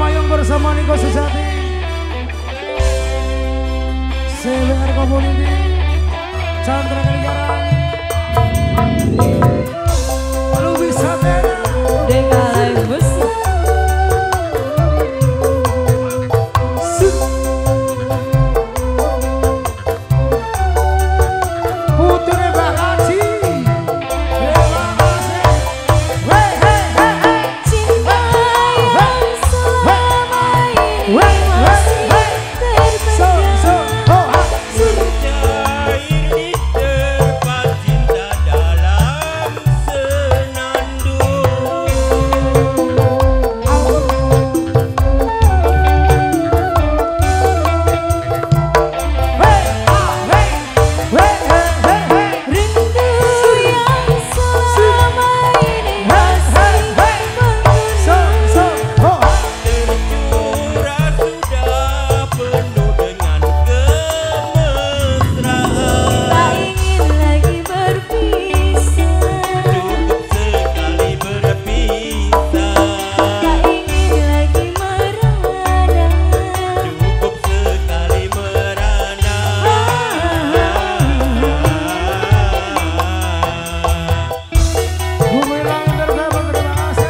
Speaker 5: Mayong bersama Niko Sejati. CWR Community. Chandra Kaligaran. Lu bisa tena.
Speaker 4: Deka live musik.
Speaker 5: Putri Bakaci.
Speaker 4: Cinta yang selama ini masih terpendam.
Speaker 6: Cair di tempat cinta dalam senandung.
Speaker 4: Rindu yang selama ini masih
Speaker 6: Tercurah sudah penuh dengan kemesraan.
Speaker 4: tak ingin lagi berpisah.
Speaker 6: Cukup sekali berpisah.
Speaker 4: Tak ingin lagi merana.
Speaker 6: Cukup sekali merana.
Speaker 5: Bumi Langit Entertainment, terima kasih.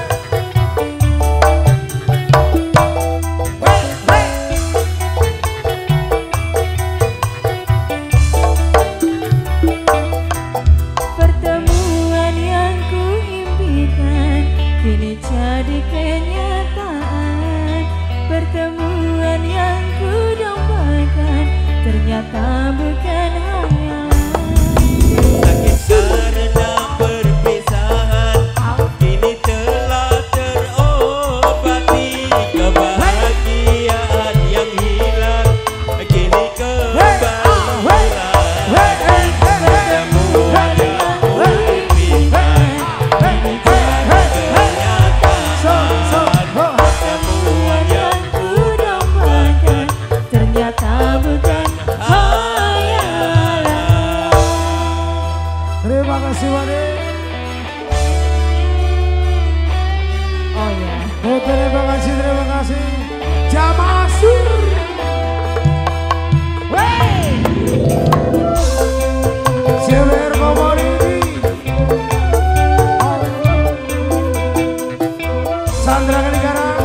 Speaker 4: Pertemuan yang kuimpikan kini jadi kenyataan. Pertemuan yang kudambakan ternyata bukan hayalan.
Speaker 6: Sakit karena perpisahan, kini telah terobati. Kebahagiaan yang hilang, kini kembali lagi. Pertemuan yang kuimpikan, kini jadi kenyataan. Pertemuan yang
Speaker 4: Kudambakan ternyata bukan hayalan.
Speaker 5: Terima kasih Wade.
Speaker 4: Oh ya.
Speaker 5: Oh, terima kasih, terima kasih. Jamaah Sur. Wey. CWR Community. Chandra Kaligaran.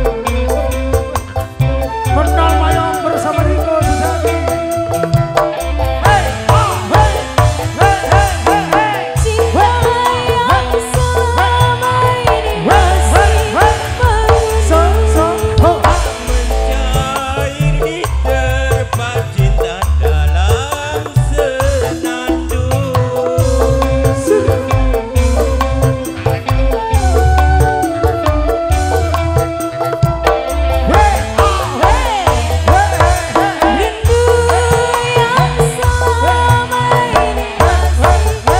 Speaker 5: Mental Mayong bersama Niko Sejati. Hey, oh, hey, hey, hey, hey, hey.
Speaker 4: Cinta yang selama ini masih
Speaker 6: mencair di tempat cinta dalam senandung.
Speaker 4: Rindu yang selama ini masih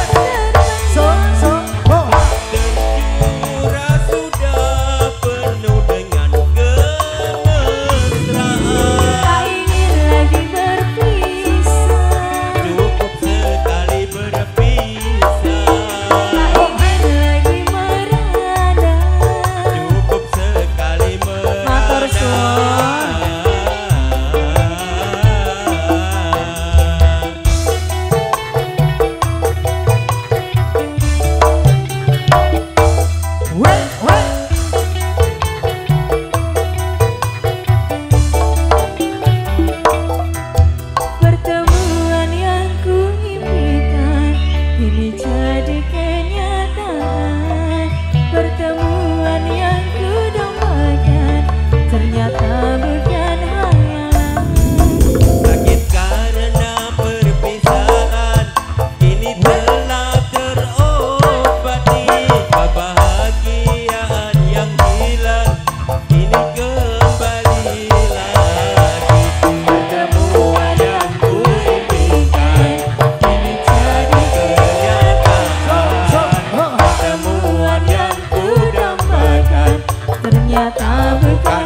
Speaker 6: Tercurah sudah penuh dengan kemesraan.
Speaker 4: tak ingin lagi berpisah.
Speaker 6: Cukup sekali berpisah.
Speaker 4: Tak ingin lagi merana.
Speaker 6: Cukup sekali merana.
Speaker 4: Matur suwun. Pertemuan yang kuimpikan kini jadi kenyataan. Pertemuan yang kudambakan ternyata bukan hayalan.
Speaker 6: Sakit karena perpisahan, kini telah terobati. Kebahagiaan yang hilang, kini kembali lagi. Pertemuan yang kuimpikan, kini jadi kenyataan. Pertemuan yang kudambakan,
Speaker 4: Ternyata bukan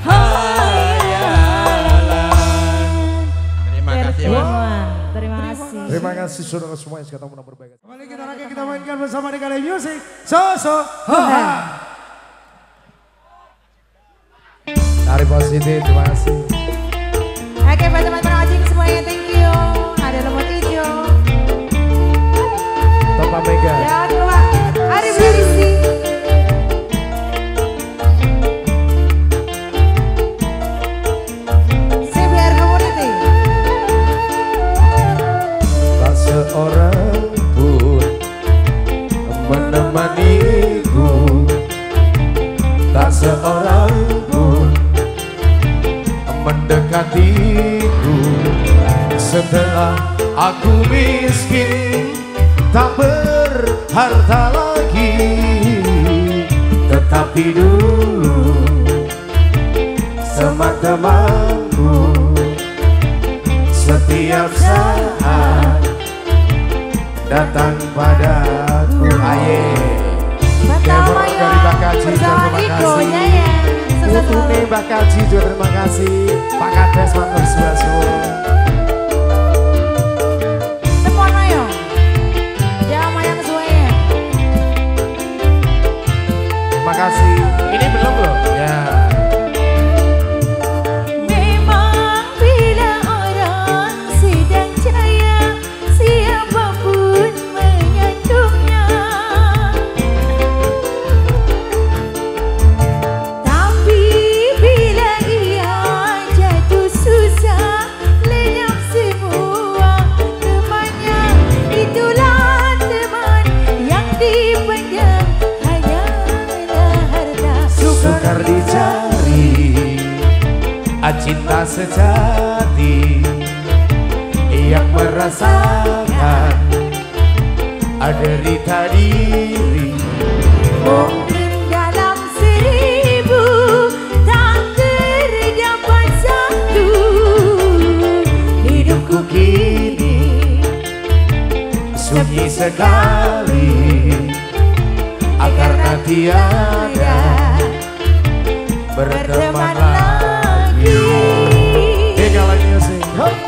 Speaker 4: hayalan.
Speaker 6: Terima kasih, Mas.
Speaker 4: Terima kasih.
Speaker 5: Terima kasih saudara semua yang sekarang mudah berbaik. Kembali kita lagi kita mainkan bersama Deka Live Music. So, ha.
Speaker 2: Hari positif, terima kasih.
Speaker 3: Oke, buat teman-teman watching semuanya, thank you. Ada lemot hijau.
Speaker 2: Topa Mega.
Speaker 3: Ya, keluar. Hari berisi. CBR Community.
Speaker 2: Tak seorang pun menemaniku, tak seorang pun mendekatiku. Setelah aku miskin, tak berharta lagi, tetapi dulu teman-temanku setiap saat datang padaku. Aye
Speaker 3: Pertama
Speaker 2: dari
Speaker 3: ya,
Speaker 2: Bakaji,
Speaker 3: bersama
Speaker 2: terima
Speaker 3: Niko
Speaker 2: kasih.
Speaker 3: Jaya. Sukses
Speaker 2: Putune
Speaker 3: selalu.
Speaker 2: Bakaji juga terima kasih. Pak Kades matur suwun.
Speaker 3: Temuan ayo. Jangan mayang semuanya.
Speaker 2: Terima kasih. Ini belum loh. Ya.
Speaker 4: Memang bila orang sedang jaya, siapapun menyandungnya. Tapi bila ia jatuh susah, lenyap semua temannya. Itulah teman yang dipendam hanyalah harta.
Speaker 2: Sukar dicari cinta sejati yang merasakan derita diri.
Speaker 4: Mungkin dalam 1000 tak terdapat satu.
Speaker 2: Hidupku kini sunyi sekali, karena tiada berteman lagi. Tinggal music.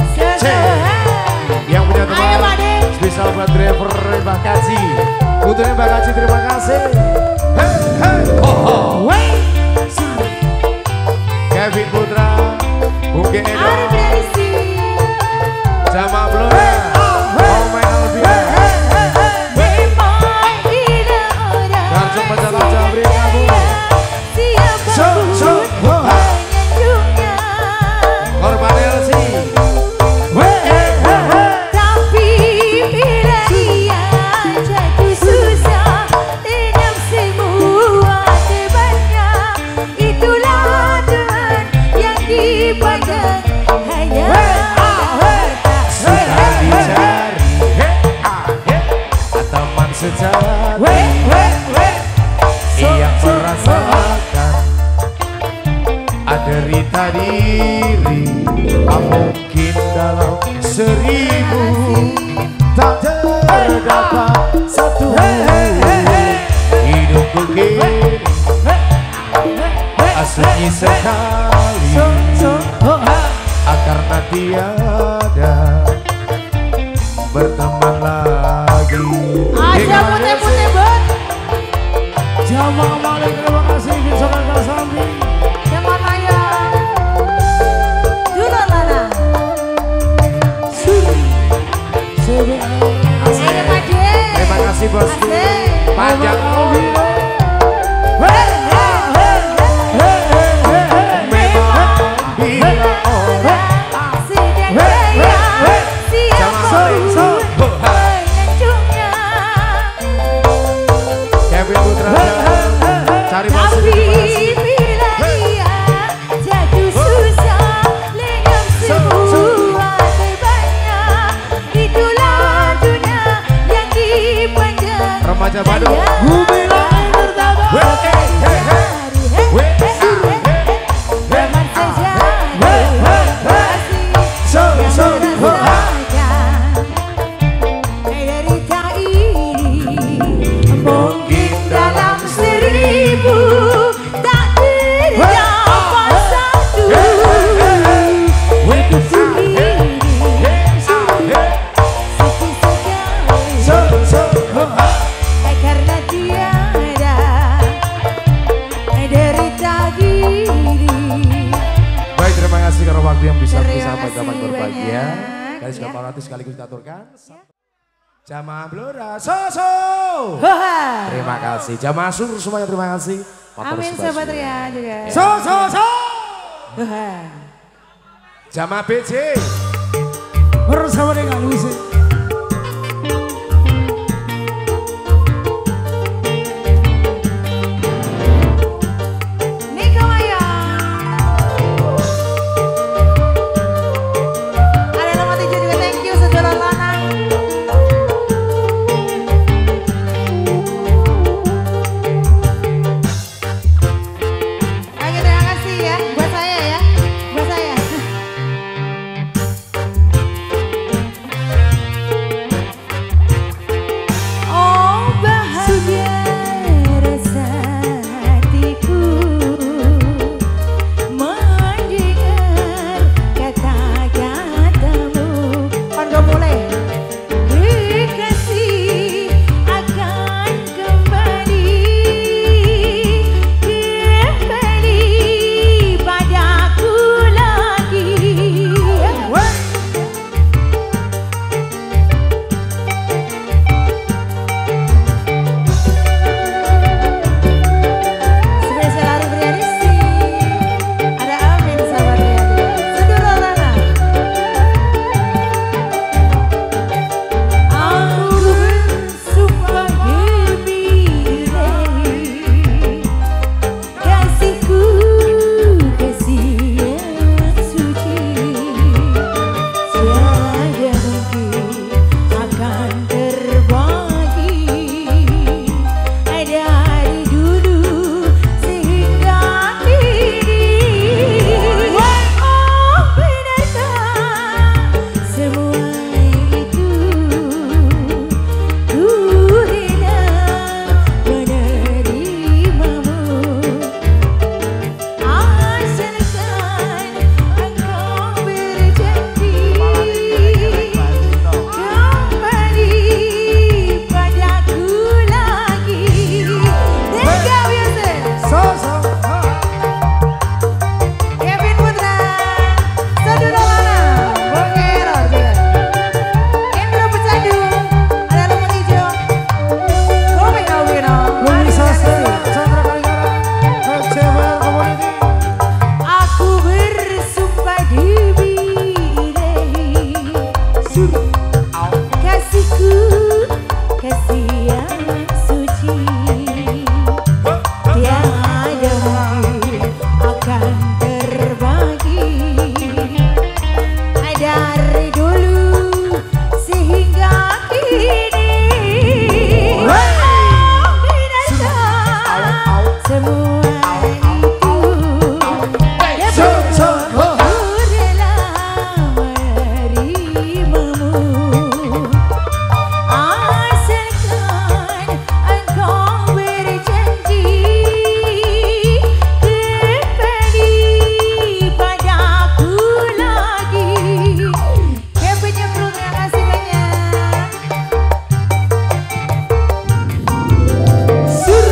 Speaker 2: Yang punya
Speaker 3: Ayo,
Speaker 2: teman
Speaker 3: Pak De.
Speaker 2: spesial buat driver Mbak Kaji. Putunya Mbak Kaji, terima kasih. Hey, hey, ho, ho. Kevin Putra, Bungke Edo,
Speaker 3: Hari berisi.
Speaker 2: Jama Blora, Omeng Alvia,
Speaker 4: Memang bila orang
Speaker 2: Langsung baca-baca beri kamu.
Speaker 4: siapapun
Speaker 2: So, ho, ha.
Speaker 4: menyandungnya.
Speaker 2: Korban Elsi.
Speaker 4: Tapi bila ia jatuh susah, lenyap semua temannya. Itulah Tuhan yang dipandang hanya harta.
Speaker 2: Sudah dicari teman sejati yang merasakan derita diri. Mungkin dalam 1000 tak terdapat satu. Hidupku kini sunyi sekali, karena tiada berteman lagi.
Speaker 3: Ada putih-putih banget.
Speaker 5: Jamaah Malik, terima kasih bisa kakak Sambi.
Speaker 3: Temuan ayo. Dulu Lana. Ayo Pak De.
Speaker 2: Terima kasih bosku.
Speaker 3: Asik.
Speaker 2: Panjang memang bila orang sahabat zaman
Speaker 3: kasih
Speaker 2: berbahagia.
Speaker 3: banyak,
Speaker 2: Dari segala
Speaker 3: ya.
Speaker 2: parati sekaligus kita aturkan. Jamaah Blora, so.
Speaker 3: Haha.
Speaker 2: Terima kasih. Jamaah Sur semuanya terima kasih. Motor
Speaker 3: Amin
Speaker 2: sebelah
Speaker 3: Sobat
Speaker 2: sini.
Speaker 3: Ria juga.
Speaker 2: So.
Speaker 3: Haha.
Speaker 2: Jamaah BC.
Speaker 5: Bersama dengan Lucy.
Speaker 3: Niko Mayo. Ada nomor 7 juga, thank you sedulur lanang. Oke, terima kasih ya, buat saya ya, buat saya. Oh bahagia rasa hatiku mendengar kata-katamu. Kondo mulai. Kekasih akan kembali padaku lagi. Spesial Ari Brianisi. Ada Amin sahabat Ria juga. Sedulur Lana. Aku bersumpah demi ilahi, kasihku kasih yang suci, tiada mungkin akan terbagi dari dulu sehingga kini. Oh benarkah semua itu? Ku rela menerimamu, asalkan engkau berjanji kembali padaku lagi. Thank you, Wilson.
Speaker 5: So.
Speaker 3: Kevin Putra, sedulur Lana, Bongero juga. Indro Pecandu, ada lemon hijau. Kopi Novino,
Speaker 5: Bumi Sastri, Chandra Kaligara, Kecewa Community.
Speaker 3: aku bersumpah demi ilahi, kasihku kasih yang suci, tiada mungkin akan terbagi dari dulu sehingga kini. Oh benarkah semua itu? Ku rela menerimamu, asalkan engkau berjanji kembali padaku lagi. Kevin Nyemplung, terima kasih banyak. Sur.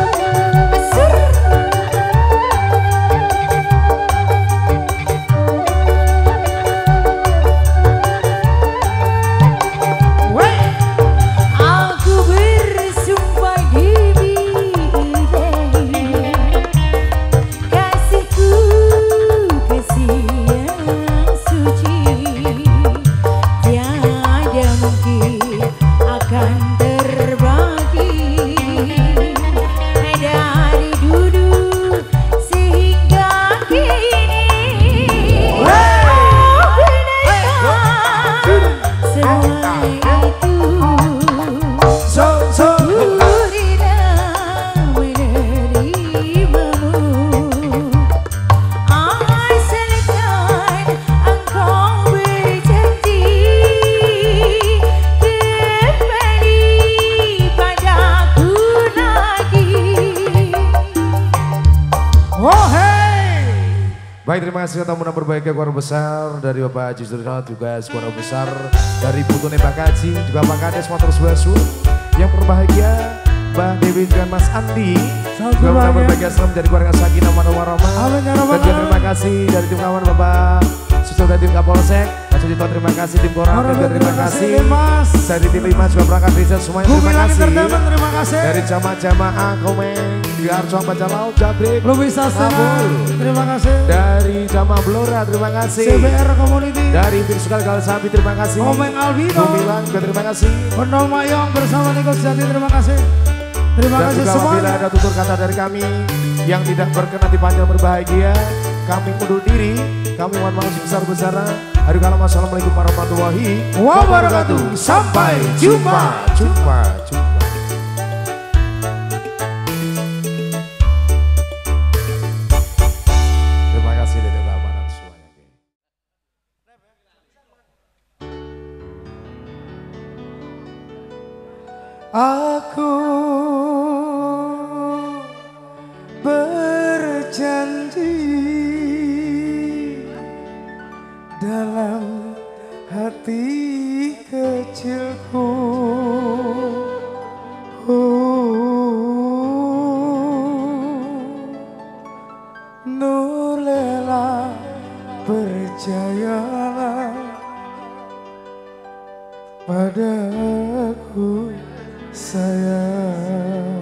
Speaker 3: Aku bersumpah demi ilahi, kasihku kasih yang suci, tiada mungkin akan terbagi dari dulu sehingga kini. Oh benarkah semua itu? Ku rela menerimamu, asalkan engkau berjanji kembali padaku lagi.
Speaker 5: Oh hey.
Speaker 2: Baik, terima kasih tamu berbahagia keluarga besar dari Bapak Haji Sudirno, juga keluarga besar dari Putu Nembak Haji, juga Pak Kades Motor Suasu, yang berbahagia Mbak Dewi dan Mas Andi, juga mudah berbahagia selamat dari keluarga Sakinah Warahmah.
Speaker 5: Amin ya rabbal
Speaker 2: Dan juga terima kasih dari tim kawan Bapak sudah tim Kapolsek. Mas Sudito terima kasih, tim Koramil terima kasih. Dari tim 5 juga berangkat riset semuanya terima kasih.
Speaker 5: Terima kasih.
Speaker 2: Dari jamaah-jamaah Komeng, di Arjong Baca Laut, Jabrik,
Speaker 5: Lubisa Senang, terima kasih.
Speaker 2: dari jamaah Blora terima kasih.
Speaker 5: CBR Community,
Speaker 2: dari tim Sukal Galsabi terima kasih.
Speaker 5: Komeng Albino,
Speaker 2: Gumilang juga terima kasih.
Speaker 5: Pondok Mayong bersama Niko Sejati terima kasih. Terima
Speaker 2: Dan
Speaker 5: kasih
Speaker 2: juga
Speaker 5: semua.
Speaker 2: apabila ada tutur kata dari kami yang tidak berkenan dipanjang berbahagia, kami undur diri. Kami mohon maaf sebesar-besarnya. Hari kalam wassalamualaikum warahmatullahi wabarakatuh. Sampai jumpa. Terima kasih dari keamanan semuanya.
Speaker 5: Aku berjanji dalam hati kecilku, Nur Lela, percayalah padaku sayang.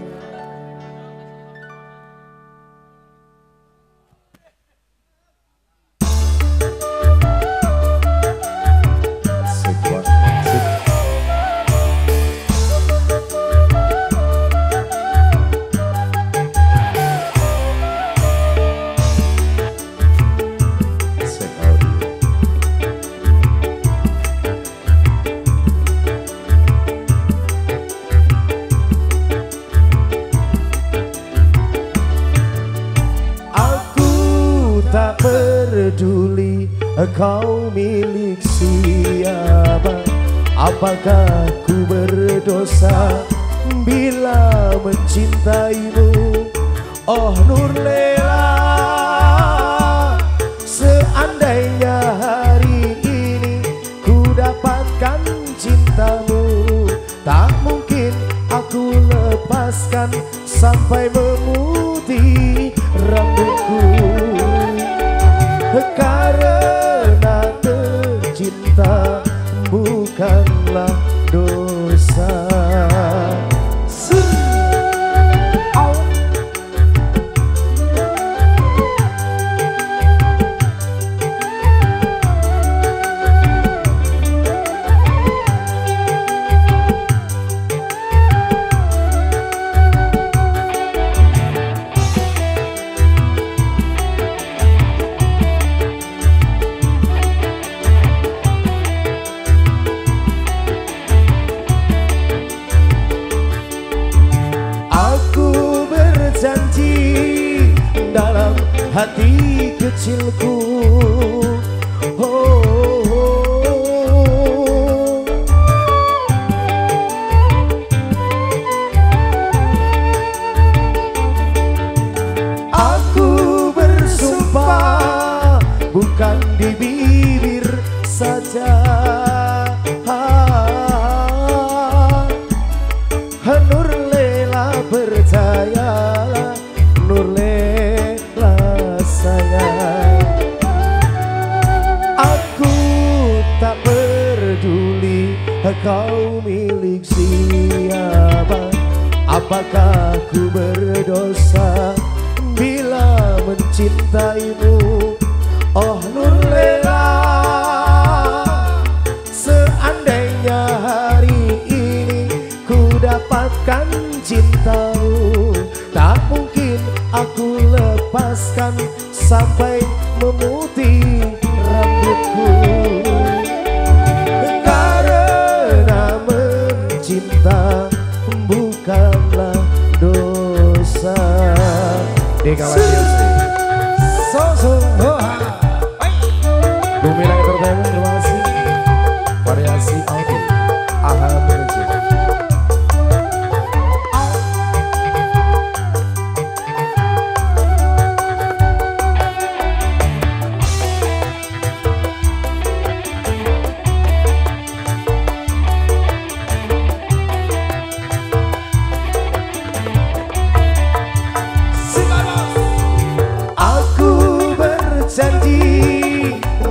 Speaker 2: Tak peduli kau milik siapa, apakah ku berdosa bila mencintaimu, oh Nur Lela. Seandainya hari ini ku dapatkan cintamu, tak mungkin aku lepaskan sampai memutih rambutku. Karena tercinta bukanlah dosa. Janji dalam hati kecilku, aku bersumpah bukan di bibir saja. Nur Lela percayalah, Nur Lela sayang. Aku tak peduli kau milik siapa, apakah ku berdosa bila mencintaimu, oh Nur Lela. Seandainya hari ini ku dapatkan cintamu, tak mungkin aku lepaskan sampai memutih rambutku. Karena mencinta bukanlah dosa. Bumi Langit Entertainment, terima kasih. Variasi audio Aha Music.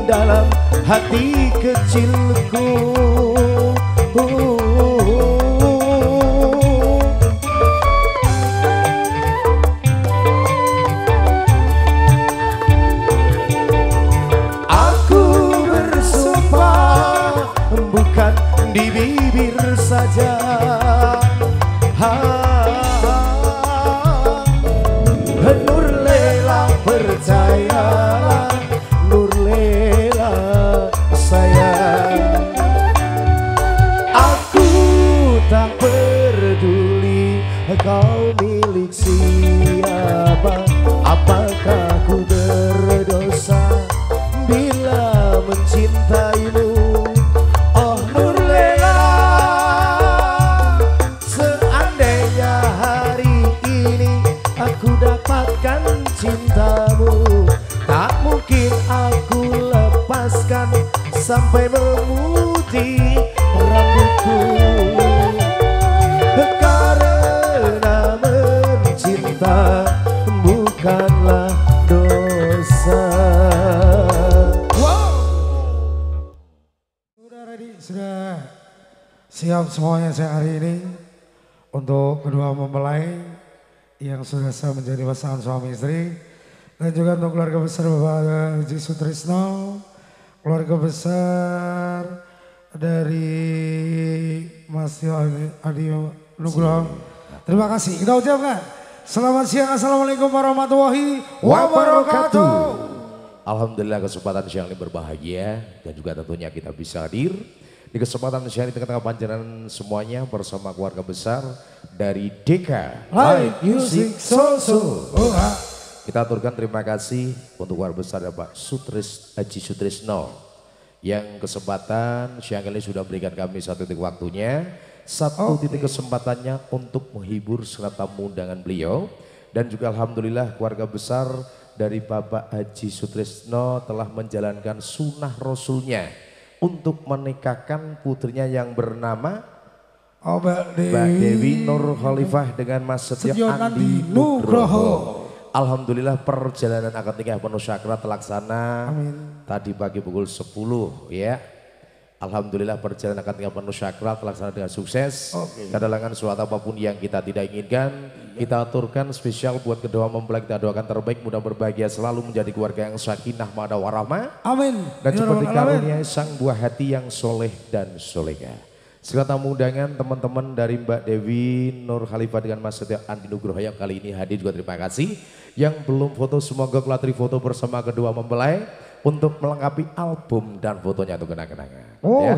Speaker 2: dalam hati kecilku. Aku bersumpah bukan di bibir saja. Nur Lela percayalah, Nur Lela sayang. Aku tak peduli kau milik siapa. Apakah ku berdosa bila mencintaimu? Oh Nur Lela, seandainya hari ini aku dapatkan cintamu, tak mungkin aku lepaskan sampai memutih rambutku. Karena mencinta bukanlah dosa.
Speaker 5: Sudah ready, sudah siap semuanya saya hari ini untuk kedua mempelai yang sudah sah menjadi pasangan suami istri, dan juga untuk keluarga besar Bapak Haji Sutrisno, keluarga besar dari Mas Adi Nugroho. Terima kasih. Kita ucapkan selamat siang, assalamualaikum warahmatullahi wabarakatuh.
Speaker 1: Alhamdulillah kesempatan siang ini berbahagia dan juga tentunya kita bisa hadir di kesempatan siang ini tengah-tengah panjenengan semuanya bersama keluarga besar dari Deka
Speaker 5: Live Music So-So.
Speaker 1: Kita aturkan terima kasih untuk keluarga besar Pak Haji Sutrisno yang kesempatan siang ini sudah berikan kami satu titik waktunya, satu titik kesempatannya untuk menghibur serta undangan beliau. Dan juga alhamdulillah keluarga besar dari Bapak Haji Sutrisno telah menjalankan sunnah rasulnya untuk menikahkan putrinya yang bernama Mbak Dewi Nur Khalifah dengan Mas Setio Andi Nugroho. Alhamdulillah perjalanan akad nikah penuh syakra terlaksana. Amin. Tadi pagi pukul 10 ya. Alhamdulillah perjalanan akad nikah penuh syakra terlaksana dengan sukses. Kedatangan suatu apapun yang kita tidak inginkan, kita aturkan spesial buat kedua mempelai, kita doakan terbaik, mudah berbahagia selalu menjadi keluarga yang sakinah mawaddah warahmah.
Speaker 5: Amin.
Speaker 1: Dan seperti karunia sang buah hati yang soleh dan soleha. Segala tamu undangan teman-teman dari Mbak Dewi Nur Khalifah dengan Mas Setio Andi Nugroho yang kali ini hadir juga terima kasih. Yang belum foto semoga kelatri foto bersama kedua mempelai untuk melengkapi album dan fotonya untuk kenang-kenangan. Ya.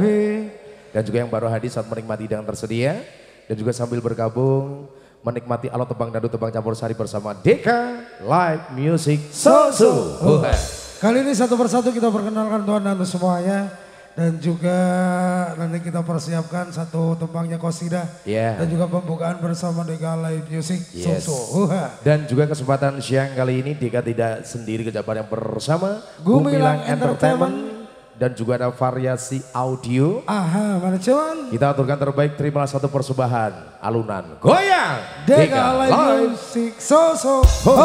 Speaker 1: Dan juga yang baru hadir saat menikmati hidangan tersedia dan juga sambil bergabung menikmati alat tebang dangdut tebang campur sari bersama Deka Live Music So-So.
Speaker 5: Kali ini satu persatu kita perkenalkan tuan dan semuanya. Dan juga nanti kita persiapkan satu tembangnya Qasidah. Dan juga pembukaan bersama Deka Live Music So-So.
Speaker 1: Dan juga kesempatan siang kali ini Deka tidak sendiri, kejabat yang bersama
Speaker 5: Gumilang Entertainment.
Speaker 1: Dan juga ada variasi audio.
Speaker 5: Mana cuman?
Speaker 1: Kita aturkan terbaik, terimalah satu persembahan alunan goyang
Speaker 5: Deka Live Music So-So.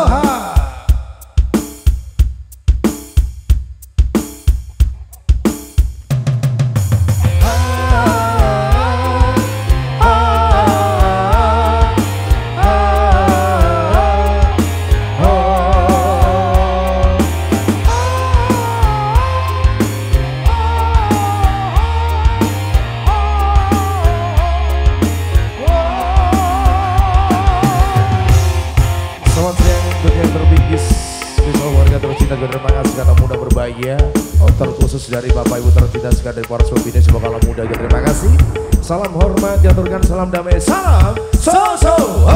Speaker 1: Terima kasih karena mudah berbahagia. Terkhusus dari Bapak Ibu tercinta sekalian dari para sobinya, semoga Allah mudah. Terima kasih. Salam hormat diaturkan, salam damai, salam So-So.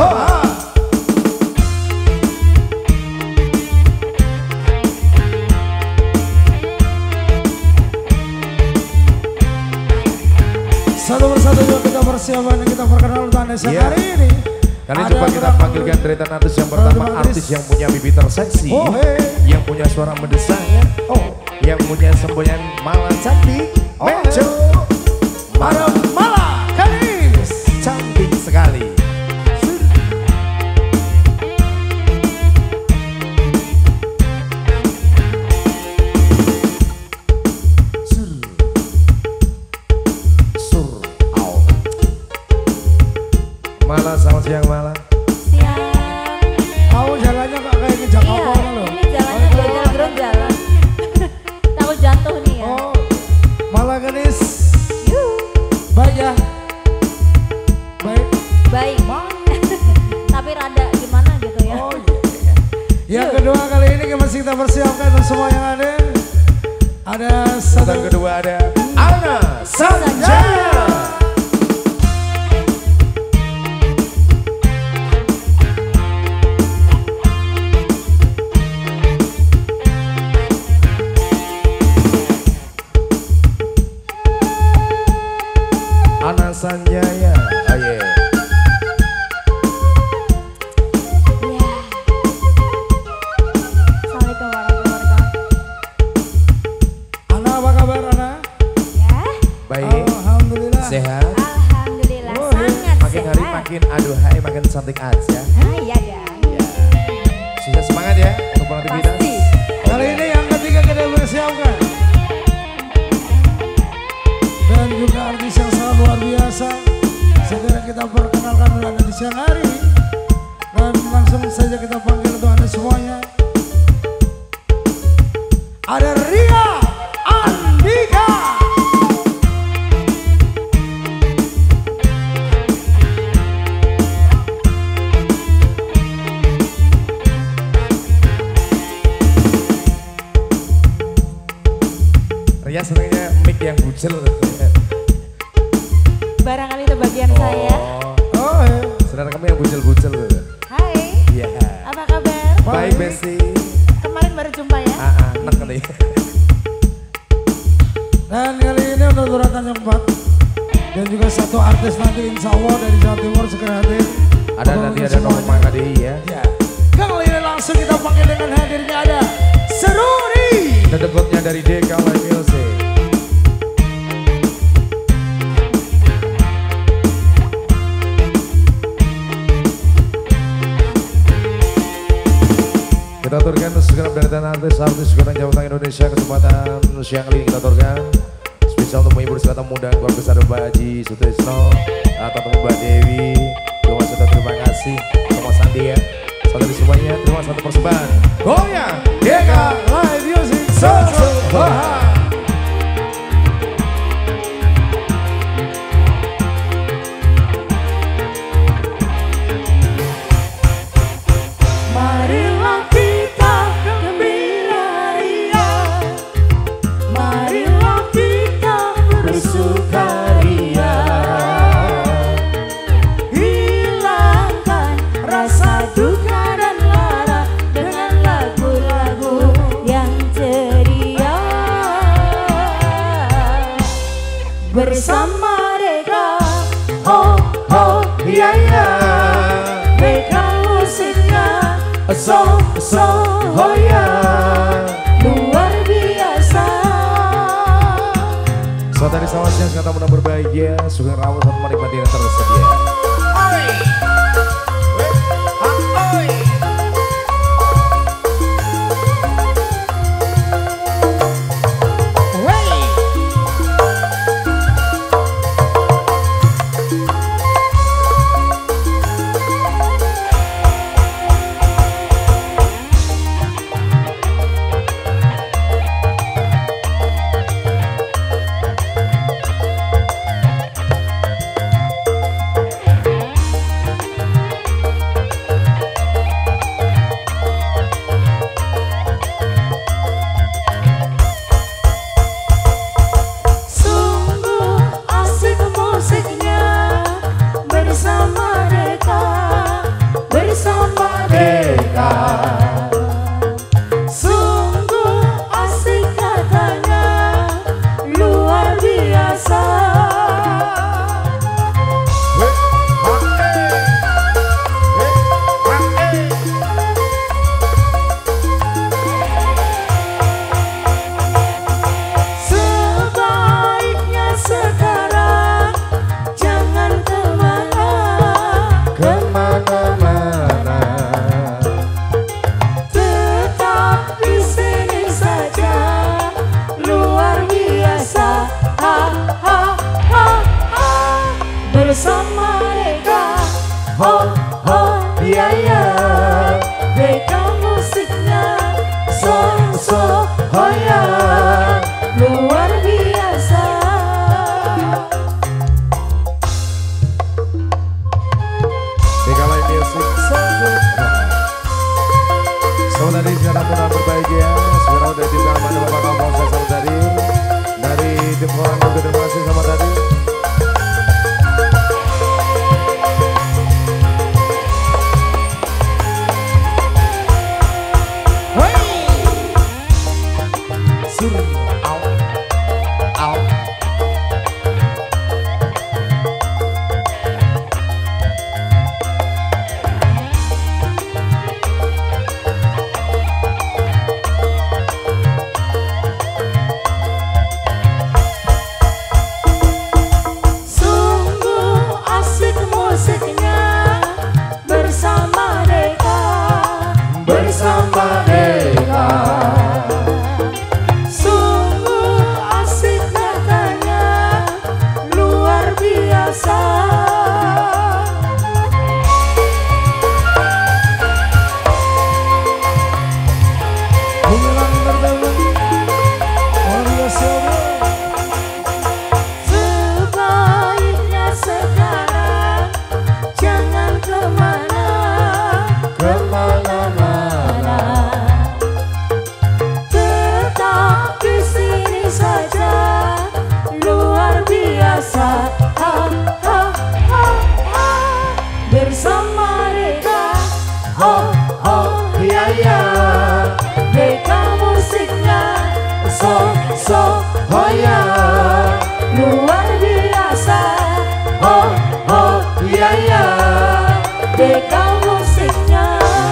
Speaker 5: Satu persatu juga kita persiapan, kita perkenalkan hari ini.
Speaker 1: Kali coba kita panggilkan deretan artis yang pertama, artis yang punya bibit terseksi, yang punya suara mendesak, yang punya semboyan malah cantik, Menjo Malah Kanis, cantik sekali.
Speaker 5: persiapkan untuk semua yang ada. Ada satu.
Speaker 1: Dan kedua ada Ana Sanjaya. Ana Sanjaya. Oh yeah.
Speaker 4: Assalamualaikum warahmatullahi wabarakatuh.
Speaker 5: Ana, apa kabar Ana?
Speaker 4: Ya,
Speaker 1: Baik.
Speaker 5: Alhamdulillah.
Speaker 1: Sehat.
Speaker 4: alhamdulillah
Speaker 5: Oh,
Speaker 4: sangat
Speaker 1: Makin hari
Speaker 4: sehat.
Speaker 1: makin aduhai makin cantik aja.
Speaker 4: Ah, iya dong.
Speaker 1: Sukses semangat ya untuk beraktivitas.
Speaker 4: Pasti.
Speaker 5: Kali ini yang ketiga kita persiapkan. Dan juga artis yang sangat luar biasa. Segera kita perkenalkan dulu Anda di siang hari. Dan langsung saja kita panggil untuk Anda semuanya. Ada Ria Andika.
Speaker 1: Ria senangnya mic yang bucel.
Speaker 4: Barangkali itu bagian saya.
Speaker 5: Oh ya.
Speaker 1: Saudara kami yang bucel-bucel.
Speaker 4: Hai,
Speaker 1: Iya.
Speaker 4: apa kabar?
Speaker 1: Baik Besti.
Speaker 4: Kemarin baru jumpa ya?
Speaker 1: Enak kali.
Speaker 5: Dan kali ini untuk turatan yang keempat. Dan juga satu artis nanti insya Allah dari Jawa Timur segera hadir.
Speaker 1: Ada nanti ada Norma KDI ya.
Speaker 5: Ya. Kali ini langsung kita panggil dengan hadirnya ada Seruri.
Speaker 1: Dan debutnya dari DK Live Music. Kita aturkan segera berdan artis-artis Kota Jawa Tengah Indonesia. Kesempatan siang kali ini kita aturkan spesial untuk menghibur segala tamu dan keluarga besar Mbak Haji Sutrisno atau teman Mbak Dewi. Doa serta terima kasih untuk Mas Andi ya. Saudari semuanya, terima kasih satu persembahan Goyang DK Live Music Sesuatu.
Speaker 4: Marilah kita gembira ria, marilah kita bersukaria, hilangkan rasa duka dan lara dengan lagu-lagu yang ceria. Bersama Deka, oh oh iya iya, Deka musiknya so oh ya, luar biasa.
Speaker 1: Saudari selamat siang, segala tamu dan berbahagia. Sugeng rawat dan menikmati yang tersedia. Selamat hari segala mudah berbahagia.
Speaker 2: Sur. Au. Au.
Speaker 4: Sungguh asik musiknya bersama Deka,
Speaker 2: Bersama Deka.
Speaker 4: sungguh asik katanya luar biasa.
Speaker 2: Bulan berdalam. Luar biasa.
Speaker 4: Sebaiknya sekarang jangan kemana
Speaker 2: Kemana-mana.
Speaker 4: tetap di sini saja luar biasa. Ha, ha, ha, ha. Bersama Deka, oh oh
Speaker 2: Iya iya.
Speaker 4: Deka musiknya so so
Speaker 2: Oh iya.
Speaker 4: luar biasa.
Speaker 2: Oh oh iya iya.
Speaker 4: Deka musiknya.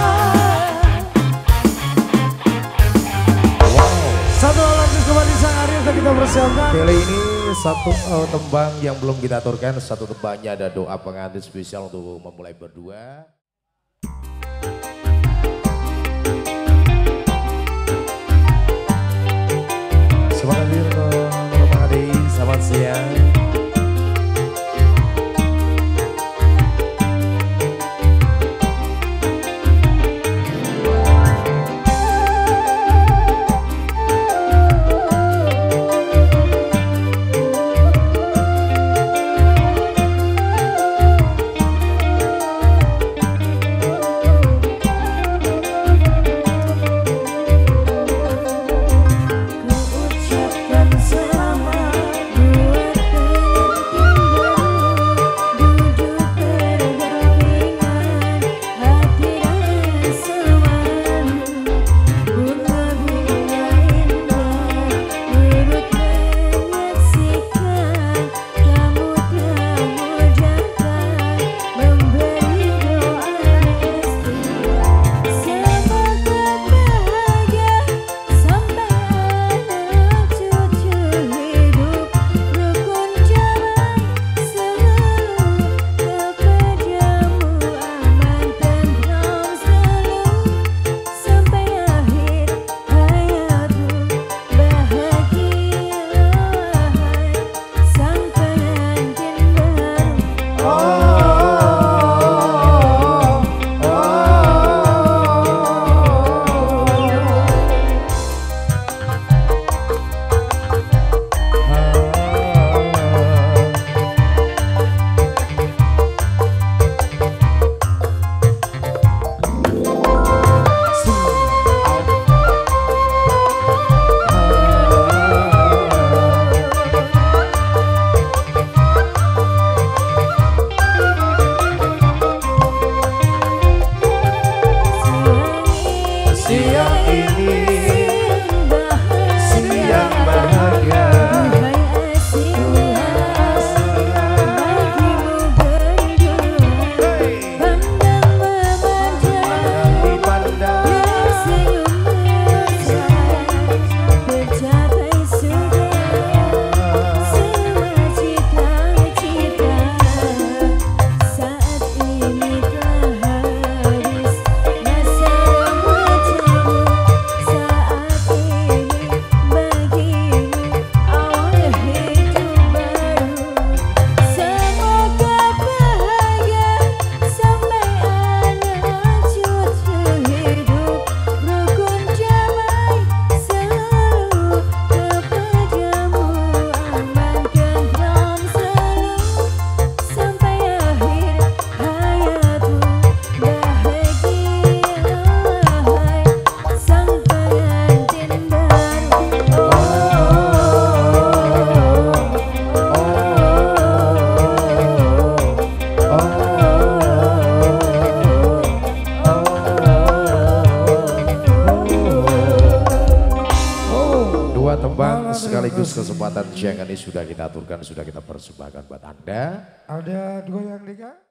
Speaker 2: Satu lagu kembali sang hari yang kita persiapkan.
Speaker 1: Kali ini satu tembang yang belum kita aturkan, satu tembangnya ada doa pengantin spesial untuk memulai berdua. Semangat Wirno, Mama Adi, selamat siang. sekaligus kesempatan siang ini sudah kita aturkan, sudah kita persembahkan buat Anda.
Speaker 5: Ada goyang Dika.